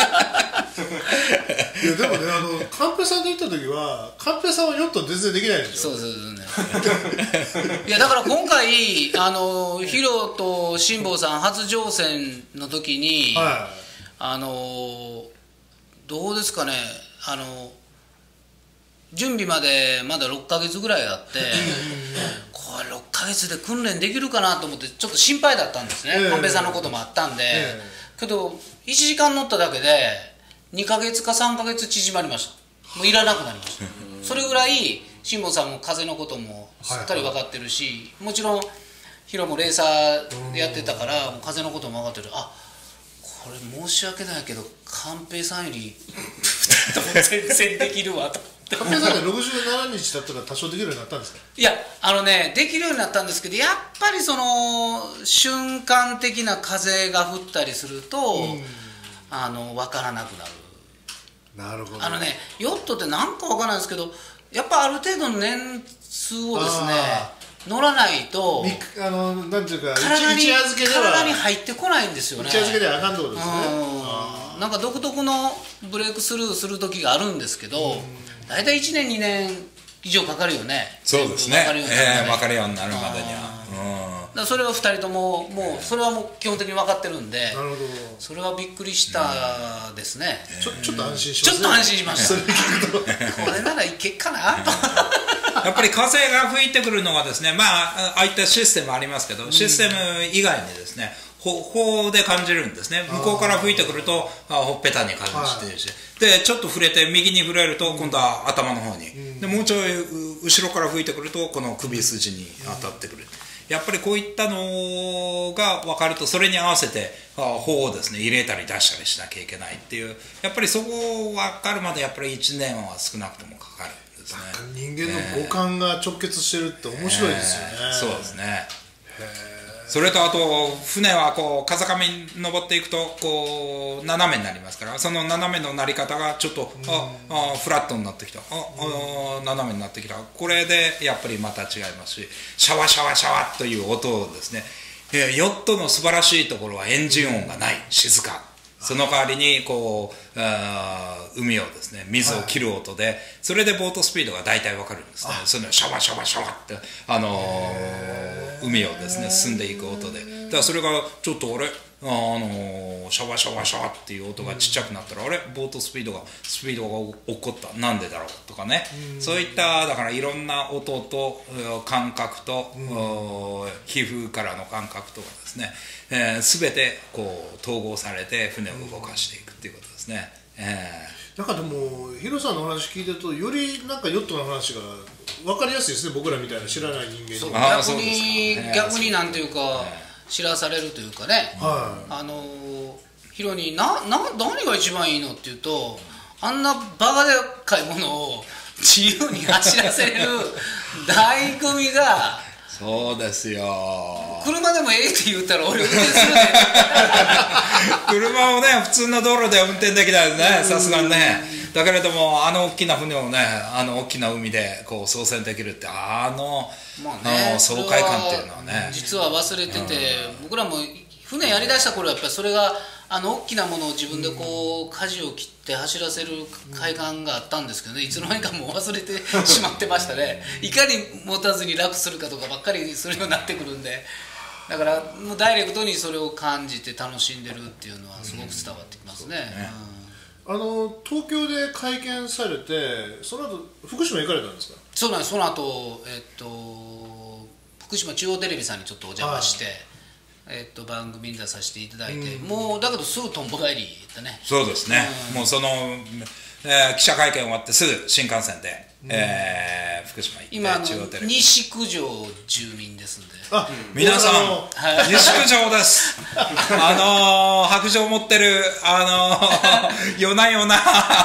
でもねあの寛平さんと行った時は寛平さんはヨット全然できないでしょ。 そうそうそうねいやだから今回あのヒロと辛坊さん初乗船の時に、はい、あのどうですかねあの準備までまだろっかげつぐらいあってこれろっかげつで訓練できるかなと思ってちょっと心配だったんですね。寛平さんのこともあったんで、えー、けどいちじかん乗っただけでにかげつかさんかげつ縮まりました。もういらなくなりましたそれぐらい辛坊さんも風のこともしっかり分かってるし、もちろんヒロもレーサーでやってたからもう風のことも分かってる。あ、これ申し訳ないけど寛平さんよりふたりとも全然できるわと。 寛平さんってろくじゅうななにちだったら多少できるようになったんですか？ いや、あのね、できるようになったんですけど、やっぱりその瞬間的な風が降ったりすると、うん、あの分からなくなる。 なるほど。 あのね、ヨットってなんか分からないですけど、やっぱある程度の年数をですね乗らないと、 あのなんていうか体に一夜漬けでは体に入ってこないんですよね。 一夜漬けではあかんってことですね。 なんか独特のブレイクスルーする時があるんですけど、大体いちねんにねん以上かかるよね。 そうですね。分かるようになるまでには。 だそれはふたりとももうそれはもう基本的に分かってるんで、なるほど、それはびっくりしたですね。 ちょちょっと安心しますね。ちょっと安心しました。これならいけっかなと。 やっぱり風が吹いてくるのはですね、まあああいったシステムありますけど、システム以外にですね、頬で感じるんですね。向こうから吹いてくるとほっぺたに感じてるし、でちょっと触れて右に触れると今度は頭の方に、でもうちょい後ろから吹いてくるとこの首筋に当たってくる。やっぱりこういったのが分かると、それに合わせて頬をですね入れたり出したりしなきゃいけないっていう、やっぱりそこを分かるまでやっぱりいちねんは少なくともかかるんですね。 人間の五感が直結してるって面白いですよね。 えー、そうですね。それとあと船はこう風上に登っていくとこう斜めになりますから、その斜めのなり方がちょっと、うん、ああフラットになってきた、あ、うん、あ斜めになってきた。これでやっぱりまた違いますし、シャワシャワシャワという音をですね、ヨットの素晴らしいところはエンジン音がない、静か。その代わりにこう海をですね水を切る音で、はい、それでボートスピードが大体わかるんですね。そのシャワシャワシャワってあのー、海をですね進んでいく音で、だからそれがちょっとあれあのー、シャワシャワシャワっていう音がちっちゃくなったら、あれボートスピードがスピードが起こった、なんでだろうとかね、そういっただからいろんな音と感覚と皮膚からの感覚とかですね、えー、全てこう統合されて船を動かしていくっていうことですね。えー、なんかでもヒロさんの話聞いてると、よりなんかヨットの話が分かりやすいですね、僕らみたいな知らない人間に。 そう、逆に、えー、逆になんていうか、えー知らされるというかね、はい、あのヒロになな何が一番いいのって言うと、あんなバカでっかいものを自由に走らせれる醍醐味が。 そうですよ。 車でもええって言ったら俺運転するで車をね普通の道路で運転できないですね、さすがにね。だけれどもあの大きな船をね、あの大きな海でこう操船できるって、あの、まあね、あの爽快感っていうのはね、 実は忘れてて、うん、僕らも船やりだした頃はやっぱりそれがあの大きなものを自分でこう舵を切って走らせる快感があったんですけどね、いつの間にかもう忘れてしまってましたね。いかに持たずに楽するかとかばっかりするようになってくるんで、だからもうダイレクトにそれを感じて楽しんでるっていうのはすごく伝わってきますね。 うん、あの東京で会見されて、その後福島行かれたんですか？ そうなんです。その後、えっと福島中央テレビさんにちょっとお邪魔して、えっと番組に出させていただいて、うん、もうだけどすぐとんぼ帰りだね。 そうですね、うん、もうその、えー、記者会見終わってすぐ新幹線で、うん、えー、福島行って今中央テレビ、 西九条住民ですんで、 あ、 皆さん、はい、西九条ですあのー、白状持ってる、あのー、夜な夜な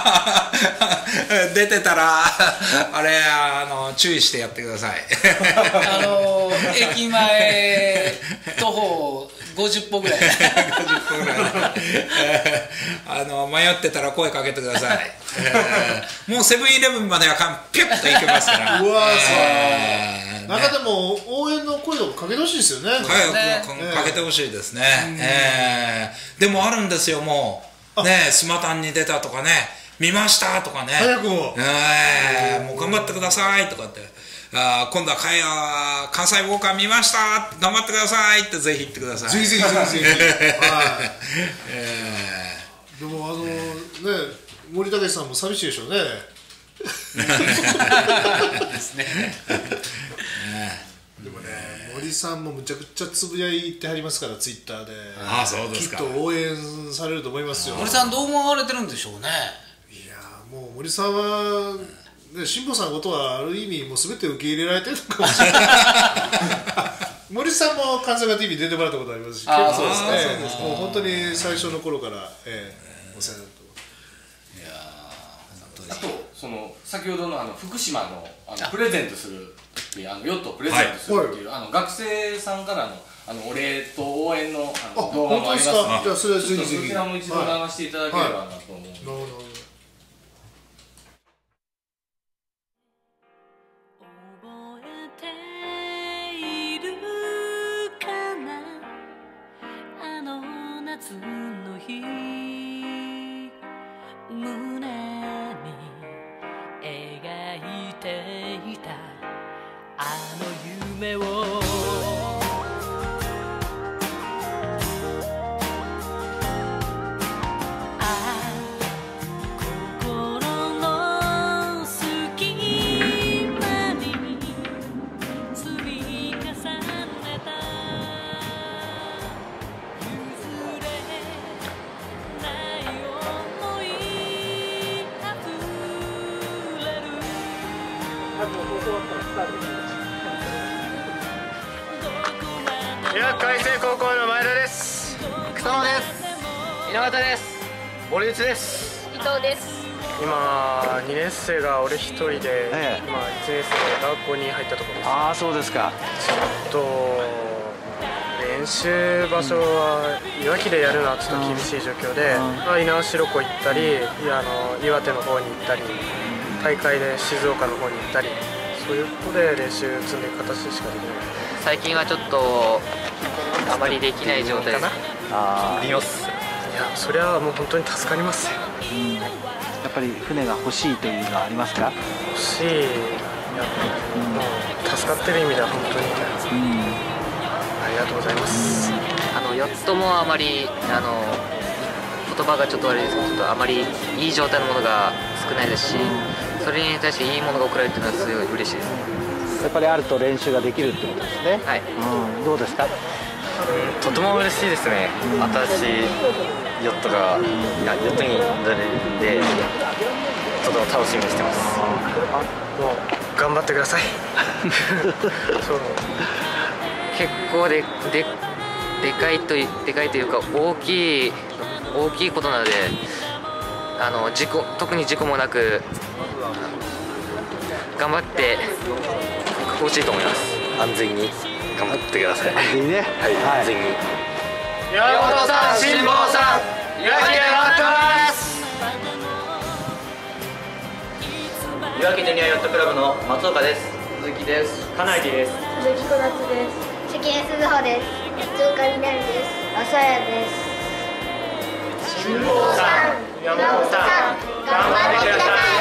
出てたらあれ、あのー、注意してやってくださいあのー、駅前徒歩ごじゅっぽぐらいごじゅっぽぐらいあの迷ってたら声かけてください、えー、もうセブンイレブンまではピュッと行けますからうわー、そうなんかでも応援の声をかけてほしいですよね。か, ねかけてほしいですね、えー、でもあるんですよ、もうね、スマタンに出たとかね、見ましたとかね、 早くも、 えー、もう頑張ってくださいとかって、あ今度は海あ関西ウォーカー見ました頑張ってくださいってぜひ言ってください。 ぜひぜひぜひぜひ、はい、えー、でもあのね、森武さんも寂しいでしょうねですねでもね、森さんもむちゃくちゃつぶやいてはりますから、ツイッターで。 ああ、そうですか。 きっと応援されると思いますよ。 森さんどう思われてるんでしょうね。 いやもう森さんはね、辛坊さんのことはある意味もう全て受け入れられてるのかもしれない森さんも関西が ティービー 出てもらったことありますし、 あそうですね、 えー、もう本当に最初の頃から、えー、お世話になっていやー本当あにとその先ほどのあの福島のあのプレゼントするっていうあのヨットをプレゼントするっていう、はい、あの学生さんからのあのお礼と応援のあの動画もありますので、 じゃあそれはぜひぜひそちらも一度流していただければなと思うので、 なるほど。 夏の日胸に描いていたあの夢を海星高校の前田です。 草野です。稲形です。 森内です。 伊藤です。 今にねん生が俺一人で、ええ、今いちねん生の学校に入ったところです。 ああそうですか。 ちょっと練習場所はいわきでやるのはちょっと厳しい状況で、うん、猪苗代湖行ったり、あの岩手の方に行ったり、大会で静岡の方に行ったり、そういうことで練習積んでいく形しかできない。 最近はちょっとあまりできない状態です。ああ、います。 いや、それはもう本当に助かりますよ。 うん、やっぱり船が欲しいというのはありますか？ 欲しい。いや、うん、もう助かってる意味では本当に、うん、ありがとうございます。 あのヨットもあまりあの言葉がちょっと悪いですけど、ちょっとあまりいい状態のものが少ないですし、それに対していいものが送られるというのはすごい嬉しいです。 やっぱりあると練習ができるってことですね。 はい。 うん、どうですか？ とても嬉しいですね。新しいヨットが、うん、いやヨットに乗れるんで、とても楽しみにしてます。 あ、もう頑張ってください。そう。 結構でででかいとでかいというか大きい大きいことなので、あの事故特に事故もなく頑張ってほしいと思います。 安全に頑張ってください。 安全にね。 はい、安全に。 山本さん、辛坊さん、いわきで待ってます。 いわきジュニアヨットクラブの松岡です。鈴木です。 金井です。 鈴木小夏です。関根鈴穂です。松岡里奈です。朝谷です。 辛坊さん、山本さん、頑張ってください。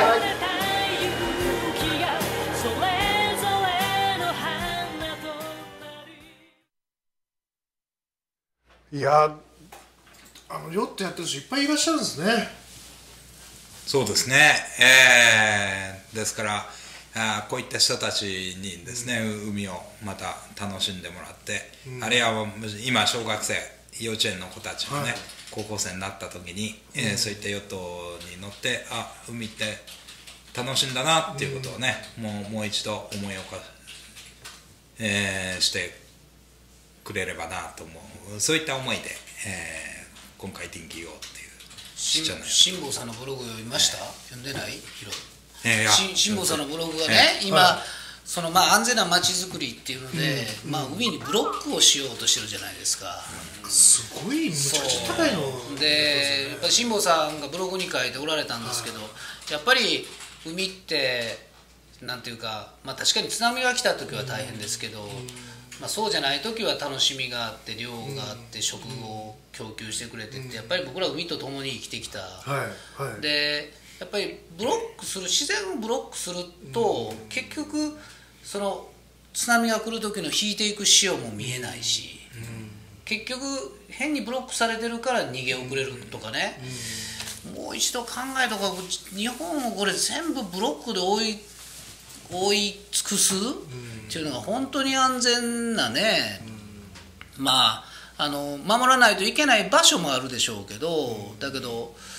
いや、あのヨットやってる人いっぱいいらっしゃるんですね。 そうですね、えー、ですからあこういった人たちにですね、うん、海をまた楽しんでもらって、うん、あるいは今小学生幼稚園の子たちがね、はい、高校生になった時に、うん、えー、そういったヨットに乗ってあ海って楽しいんだなっていうことをね、うん、もう、もう一度思い起こ、えー、してくれればなと思う、そういった思いで、えー、今回ティンキーオーっていうちっちゃな辛坊さんのブログ読みました？えー、読んでない？ えー、 辛坊さんのブログがね、えー、今、はい、そのまあ安全な街づくりっていうので、うん、まあ海にブロックをしようとしてるじゃないですか。 うん、すごいむちゃくちゃ高いので、やっぱり辛坊さんがブログに書いておられたんですけど、はい、やっぱり海ってなんていうか、まあ確かに津波が来た時は大変ですけど、うん、まあ、そうじゃない時は楽しみがあって漁があって食を供給してくれてって、やっぱり僕ら海と共に生きてきた、 はいはい、 でやっぱりブロックする自然をブロックすると、結局その津波が来る時の引いていく潮も見えないし、結局変にブロックされてるから逃げ遅れるとかね、もう一度考えとか日本をこれ全部ブロックで覆い覆い尽くすっていうのが本当に安全なね、まああの守らないといけない場所もあるでしょうけど、だけど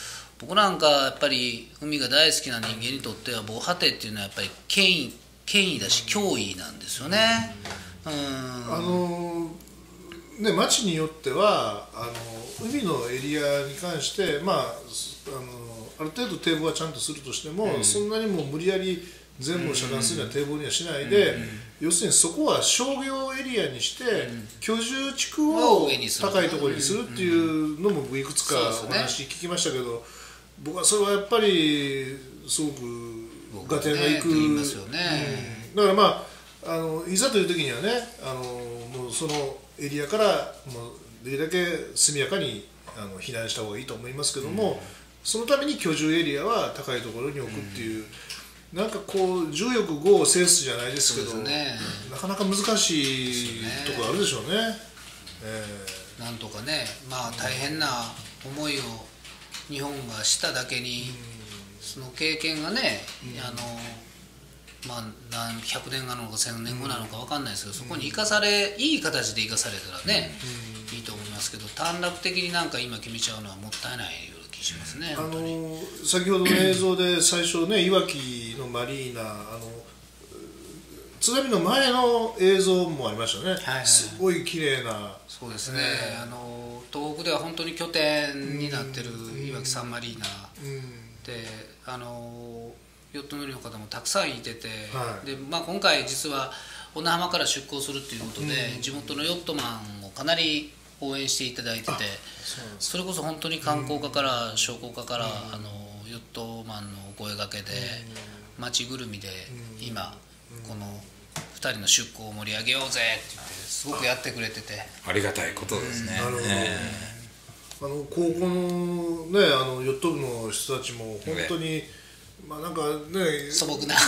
僕なんかやっぱり海が大好きな人間にとっては防波堤っていうのはやっぱり権威権威だし脅威なんですよね。うん、 あのね、町によってはあの海のエリアに関してまああのある程度堤防はちゃんとするとしても、うん、そんなにもう無理やり全部を遮断するような堤防にはしないで、うんうん、要するにそこは商業エリアにして、うん、居住地区を高いところにするっていうのもいくつかお話聞きましたけど、僕はそれはやっぱりすごく合点がいく、ねうん、だからまあ、あのいざという時にはねあのもうそのエリアからもうできるだけ速やかにあの避難した方がいいと思いますけども、うん、そのために居住エリアは高いところに置くっていう、うん、なんかこう重欲業を制すじゃないですけど、ね、なかなか難しいところあるでしょうね。えー、なんとかね、まあ大変な思いを日本がしただけに、うん、その経験がね、うん、あのまあ、何ひゃくねんなのかせんねんごなのか分かんないですけど、そこに生かされいい形で生かされたらね、いいと思いますけど、短絡的になんか今決めちゃうのはもったいないような気しますね。 あの先ほどの映像で最初ね、いわきのマリーナ、あの津波の前の映像もありましたね、はいはい、すごい綺麗な。 そうですね、えー、あの東北では本当に拠点になってるいわきサンマリーナで、あのヨット乗りの方もたくさんいてて、はい、でまあ、今回実は小名浜から出港するっていうことで、うん、地元のヨットマンもかなり応援していただいてて、 そ, それこそ本当に観光課から商工課から、うん、あのヨットマンのお声がけで、うん、町ぐるみで今、うん、このふたりの出港を盛り上げようぜって言ってすごくやってくれててあ, ありがたいことですね。 うん、えー、あの高校のね、あのヨット部の人たちも本当に、ね、まあなんかね、 素朴な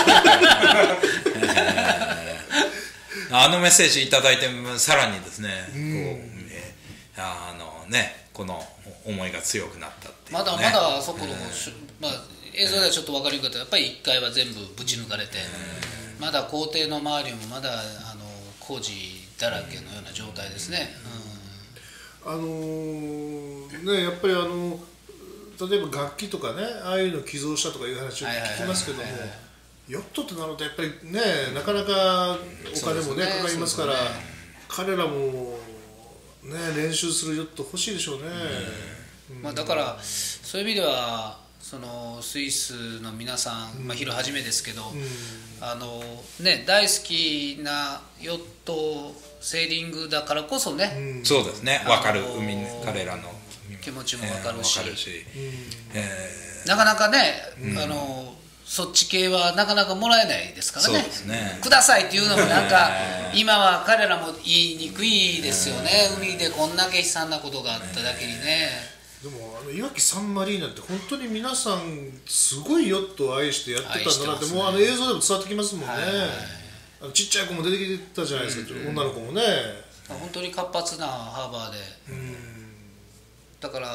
あのメッセージいただいてさらにですね、うん、こう、えー、あのね、この思いが強くなったっていう、ね、 まだまだそこの、えーまあ、映像ではちょっと分かりにくかったけど、やっぱりいっかいは全部ぶち抜かれて、えー、まだ校庭の周りもまだあの工事だらけのような状態ですね。 うん、あのー、ね、やっぱりあの例えば楽器とかね、ああいうの寄贈したとかいう話を聞きますけども、ヨットってなるとやっぱりね、なかなかお金もね、かかりますから、ね、彼らもね、練習するヨット欲しいでしょうね。 うん、まあ、だからそういう意味ではそのスイスの皆さん、まあ、ヒロはじめですけど、うん、あのね、大好きなヨットセーリングだからこそね、 うん、そうですね、分かる、海彼らの気持ちも分かるし、 えー、分かるし、えー、なかなかね、うん、あのそっち系はなかなかもらえないですからね。 そうですね、 くださいっていうのもなんか今は彼らも言いにくいですよね。海でこんだけ悲惨なことがあっただけにね。 でもあのいわきサンマリーナって本当に皆さんすごいヨットを愛してやってたんだなって、ね、もうあの映像でも伝わってきますもんね。はいはい、あのちっちゃい子も出てきてたじゃないですか、うん、女の子もね。 本当に活発なハーバーで、うん、だから、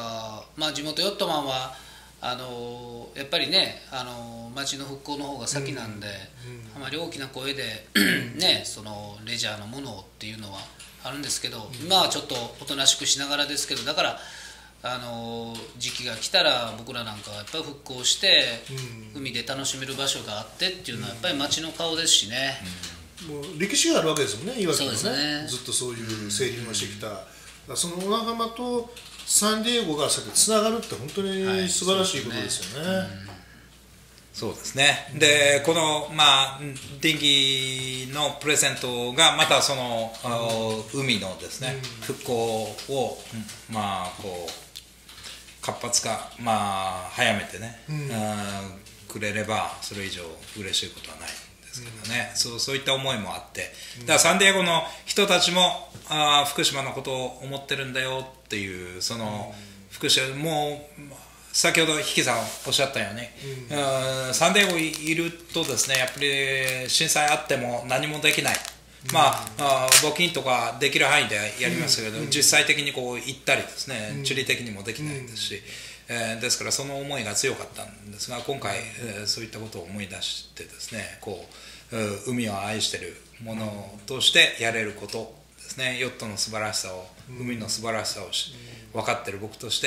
まあ、地元ヨットマンはあのやっぱりね、あの町の復興の方が先なんで、うん、あまり大きな声でね、そのレジャーのものっていうのはあるんですけど、うん、今はちょっとおとなしくしながらですけど、だからあの時期が来たら僕らなんかはやっぱり復興して、うん、海で楽しめる場所があってっていうのはやっぱり町の顔ですしね。 うん、もう歴史があるわけですもんね、いわきのね。そうですね、ずっとそういうセーリングをしてきた、うん、その小名浜とサンディエゴがさっきつながるって本当に素晴らしいことですよね。はい、 そうですね。で、この、まあ、ディンギーのプレゼントがまたその、うん、海のですね、うん、復興を、まあ、こう活発化、まあ、早めてね、うん、くれればそれ以上嬉しいことはないんですけどね、うん、そう、そういった思いもあって、だからサンディエゴの人たちもあ福島のことを思ってるんだよっていう、その、うん、福島もう先ほど比企さんおっしゃったように、うん、サンディエゴいるとですね、やっぱり震災あっても何もできない、うん、まあ、あ募金とかできる範囲でやりますけど、うん、実際的にこう行ったりですね、うん、地理的にもできないですし、うん、えー、ですからその思いが強かったんですが、今回、えー、そういったことを思い出してですね、こう海を愛しているものとしてやれることですね、ヨットの素晴らしさを、うん、海の素晴らしさを分かっている僕として、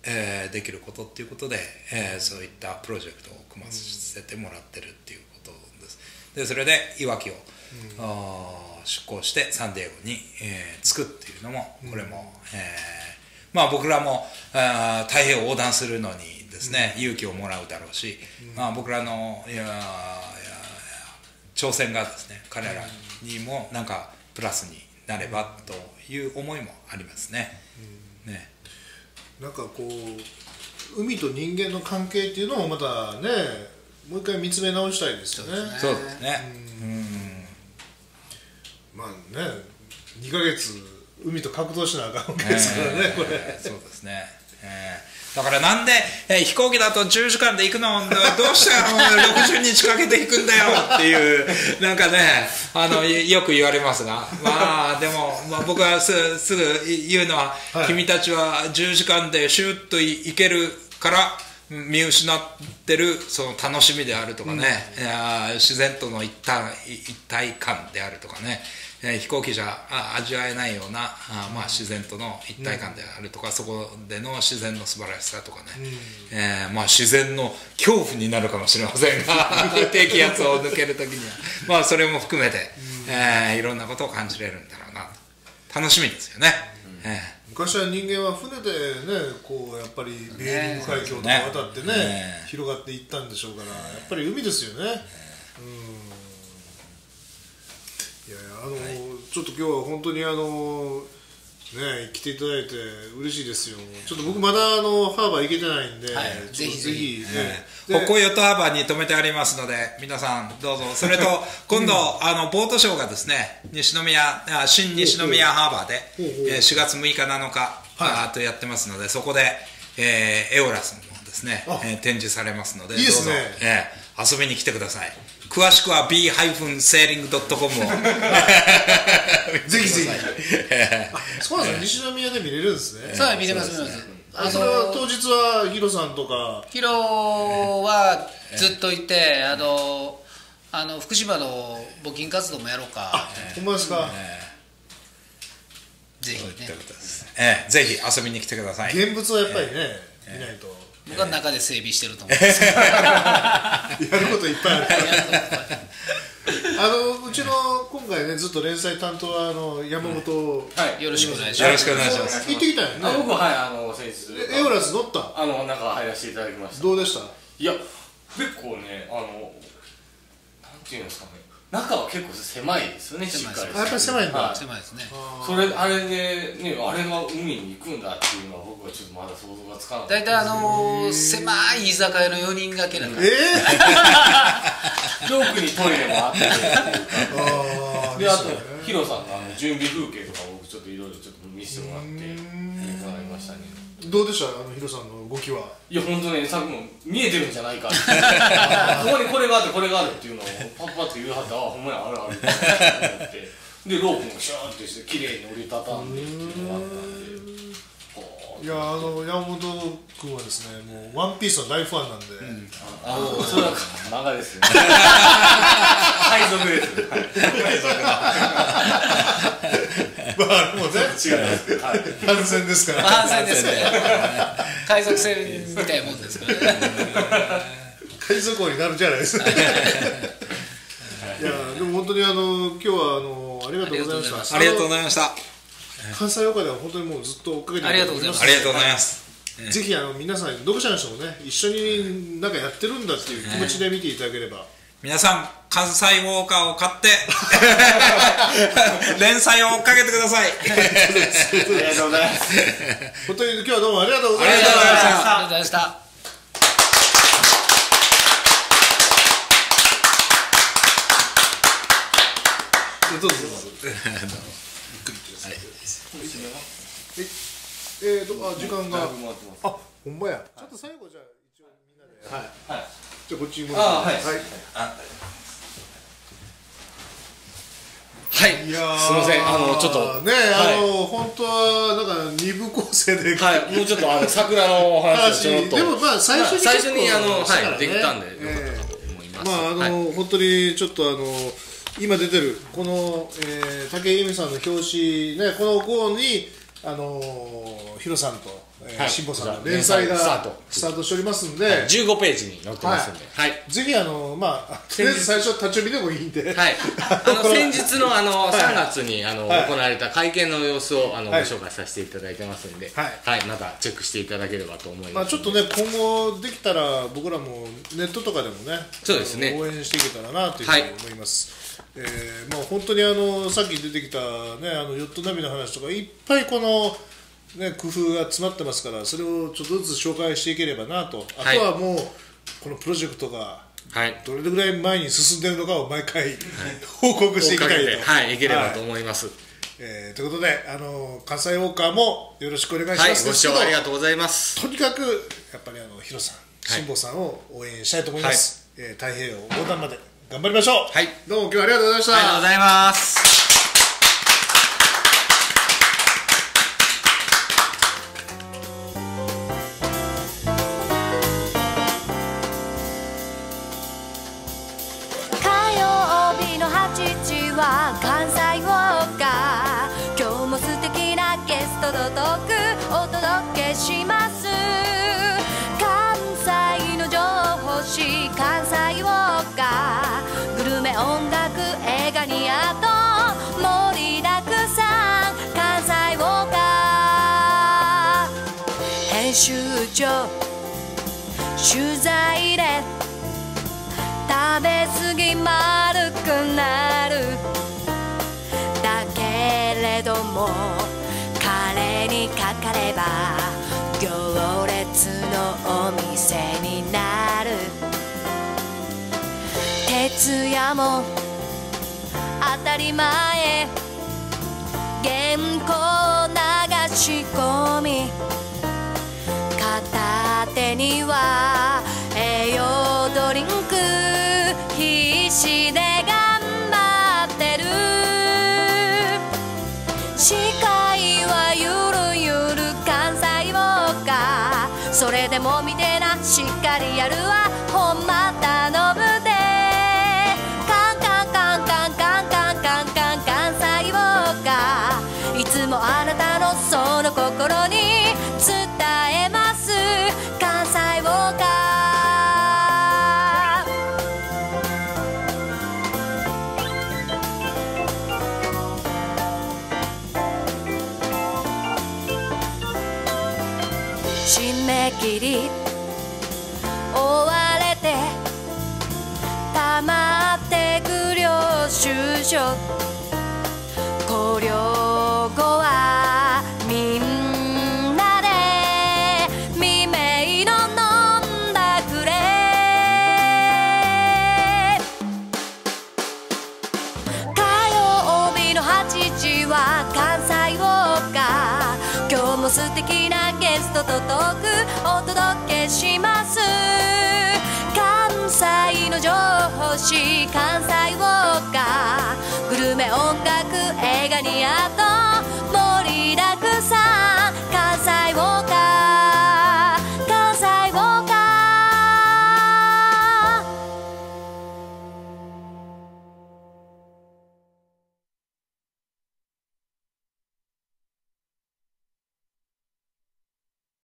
えー、できることっていうことで、えー、そういったプロジェクトを組ませてもらってるっていうことです。でそれでいわきを、うん、出港してサンディエゴに、えー、着くっていうのもこれも、うん、えー、まあ僕らもあ太平洋横断するのにですね、うん、勇気をもらうだろうし、うん、まあ、僕らのいやいや挑戦がですね彼らにもなんかプラスになればという思いもありますね。うん、ね、 なんかこう海と人間の関係っていうのもまたねもう一回見つめ直したいですよね。 そうですね。うん、 まあねにかげつ海と格闘しなあかんわけですからね、えー、これ。 そうですね。えー、だからなんで、えー、飛行機だとじゅうじかんで行くのどうしてろくじゅうにちかけて行くんだよっていうなんかねあのよく言われますが、まあでも、まあ、僕は す, すぐ言うのは、はい、君たちはじゅうじかんでシュッと行けるから見失ってるその楽しみであるとかね、うん、いや自然との一体、一体感であるとかね、えー、飛行機じゃ味わえないようなあ、まあ、自然との一体感であるとか、うん、そこでの自然の素晴らしさとかね、うん、えーまあ、自然の恐怖になるかもしれませんが低気圧を抜けるときにはまあそれも含めて、うん、えー、いろんなことを感じれるんだろうなと楽しみですよね。うん、えー昔は人間は船でねこうやっぱりベーリング海峡とか渡ってね、ね、広がっていったんでしょうから、やっぱり海ですよね。うん、いやいやあの、はい、ちょっと今日は本当にあのね来ていただいて嬉しいですよ。ちょっと僕まだあのハーバー行けてないんで、はい、ぜひぜひ、 ね、北港ヨットハーバーに止めてありますので皆さんどうぞ。それと今度、うん、あのボートショーがですね西宮新西宮ハーバーで、えー、しがつむいかなのか、はい、とやってますので、そこで、えー、エオラスもですね、えー、展示されますので、 いいですね、 どうぞ、えー、遊びに来てください。詳しくは ビーセーリングドットコム をぜひぜひそうなんですよ、西宮で見れるんですね。 そう見れます見れます。 あそれは当日はヒロさんとかヒロはずっといて、あのあの福島の募金活動もやろうか。 あ、ほんまですか。 ぜひね、 ええ、ぜひ遊びに来てください。 現物はやっぱりね、見ないと。 僕は中で整備してると思うんですけどやることいっぱいあるあのうちの今回ねずっと連載担当はあの山本、 はい、よろしくお願いします。 よろしくお願いします。 行ってきたよね。 僕ははいあの先日エオラス乗ったあの中入らせていただきました。 どうでした？ いや結構ねあのなんていうんですかね、中は結構狭いですよね。しっかりやっぱり狭いんだ、 はい、狭いですね。 それあれでねあれが海に行くんだっていうのは僕はちょっとまだ想像がつかなかった。 大体あのー、狭い居酒屋のよにん掛けなんだ。 ええー、遠くにトイレもあってあであとヒロさんのあの準備風景とか僕ちょっといろいろちょっと見せてもらって伺いましたね。 どうでしたあのヒロさんの動きは？ いや本当ねさっきも見えてるんじゃないかってここにこれがあってこれがあるっていうのをパッパッと言うはって、ああほんまやあるあるって思ってでロープもシャーってして綺麗に折りたたんでっていうのがあったんで、 いやあの山本君はですねもうワンピースの大ファンなんで、うん、 あのそれは漫画ですよね海賊です海賊まあもうね違いますけど反戦ですから反戦ですね海賊船みたいなもんですからね海賊王になるじゃないですかいやでも本当にあの今日はあのありがとうございました。 ありがとうございました。 関西オカでは本当にもうずっと追っかけてありがとうございます。 ありがとうございます。 ぜひあの皆さん読者の人もね一緒になんかやってるんだっていう気持ちで見ていただければ、 皆さん関西ウォーカーを買って連載を追っかけてください。 ありがとうございます。 本当に今日はどうもありがとうございました。 ありがとうございました。 どうぞどうぞ。えーとあ時間があほんまや。ちょっと最後じゃあ一応みんなではいはいじゃあこっちに戻ってはいはいいやすみませんあのちょっとねあの本当はなんか二部構成ではいもうちょっとあの桜の話をちょっとでもまあ最初に最初にあのはいできたんでよかったと思います。 まああの本当にちょっとあの今出てるこの武井絵美さんの表紙ねこの号にあのー、ヒロさんと、えーはい、 辛坊さんの連載がスタートスタートしておりますんで、 はい、じゅうごページに載ってますんで、 はいはい、ぜひあのまあとりあえず最初立ち読みでもいいんで、 はい、あの先日のあの、はい、さんがつにあの、はい、行われた会見の様子をあの、はい、ご紹介させていただいてますんで、はいはい、またチェックしていただければと思います。 まあちょっとね今後できたら僕らもネットとかでもね、 そうですね、 応援していけたらなというふうに思います。はい、えー、もう本当にあのさっき出てきたねあのヨットナビの話とかいっぱいこのね、工夫が詰まってますからそれをちょっとずつ紹介していければなと、あとはもうこのプロジェクトがどれぐらい前に進んでいるのかを毎回、はい、報告していきたいと、 はい、いければと思います、 はい、えー、ということであの関西ウォーカーもよろしくお願いします。 はい、ご視聴ありがとうございます。 とにかくやっぱりあのヒロさん、辛坊さんを応援したいと思います、はい、えー、太平洋横断まで頑張りましょう。はい、どうも今日はありがとうございました。 ありがとうございます。 関西ウォーカー、今日も素敵なゲストのトークお届けします。関西の情報誌関西ウォーカー、グルメ音楽映画にあと盛りだくさん関西ウォーカー、編集長取材で食べ過ぎ丸くなるだけれども彼にかかれば行列のお店になる。徹夜も当たり前、原稿流し込み、片手には栄養ドリンク必死で頑張ってる。視界はゆるゆる関西ウォーカー、それでも見てなしっかりやるわほんま頼むで。カンカンカンカンカンカンカンカン関西ウォーカー、いつもあなたのその心に伝えます関西ウォーカー。締め切り追われて溜まってく領収書、考慮後はみんなで未明の飲んだくれ。火曜日のはちじは関西ウォーカー、今日も素敵なゲストとトークお届けします。関西の情報誌関西ウォーカー、グルメ音楽映画にあと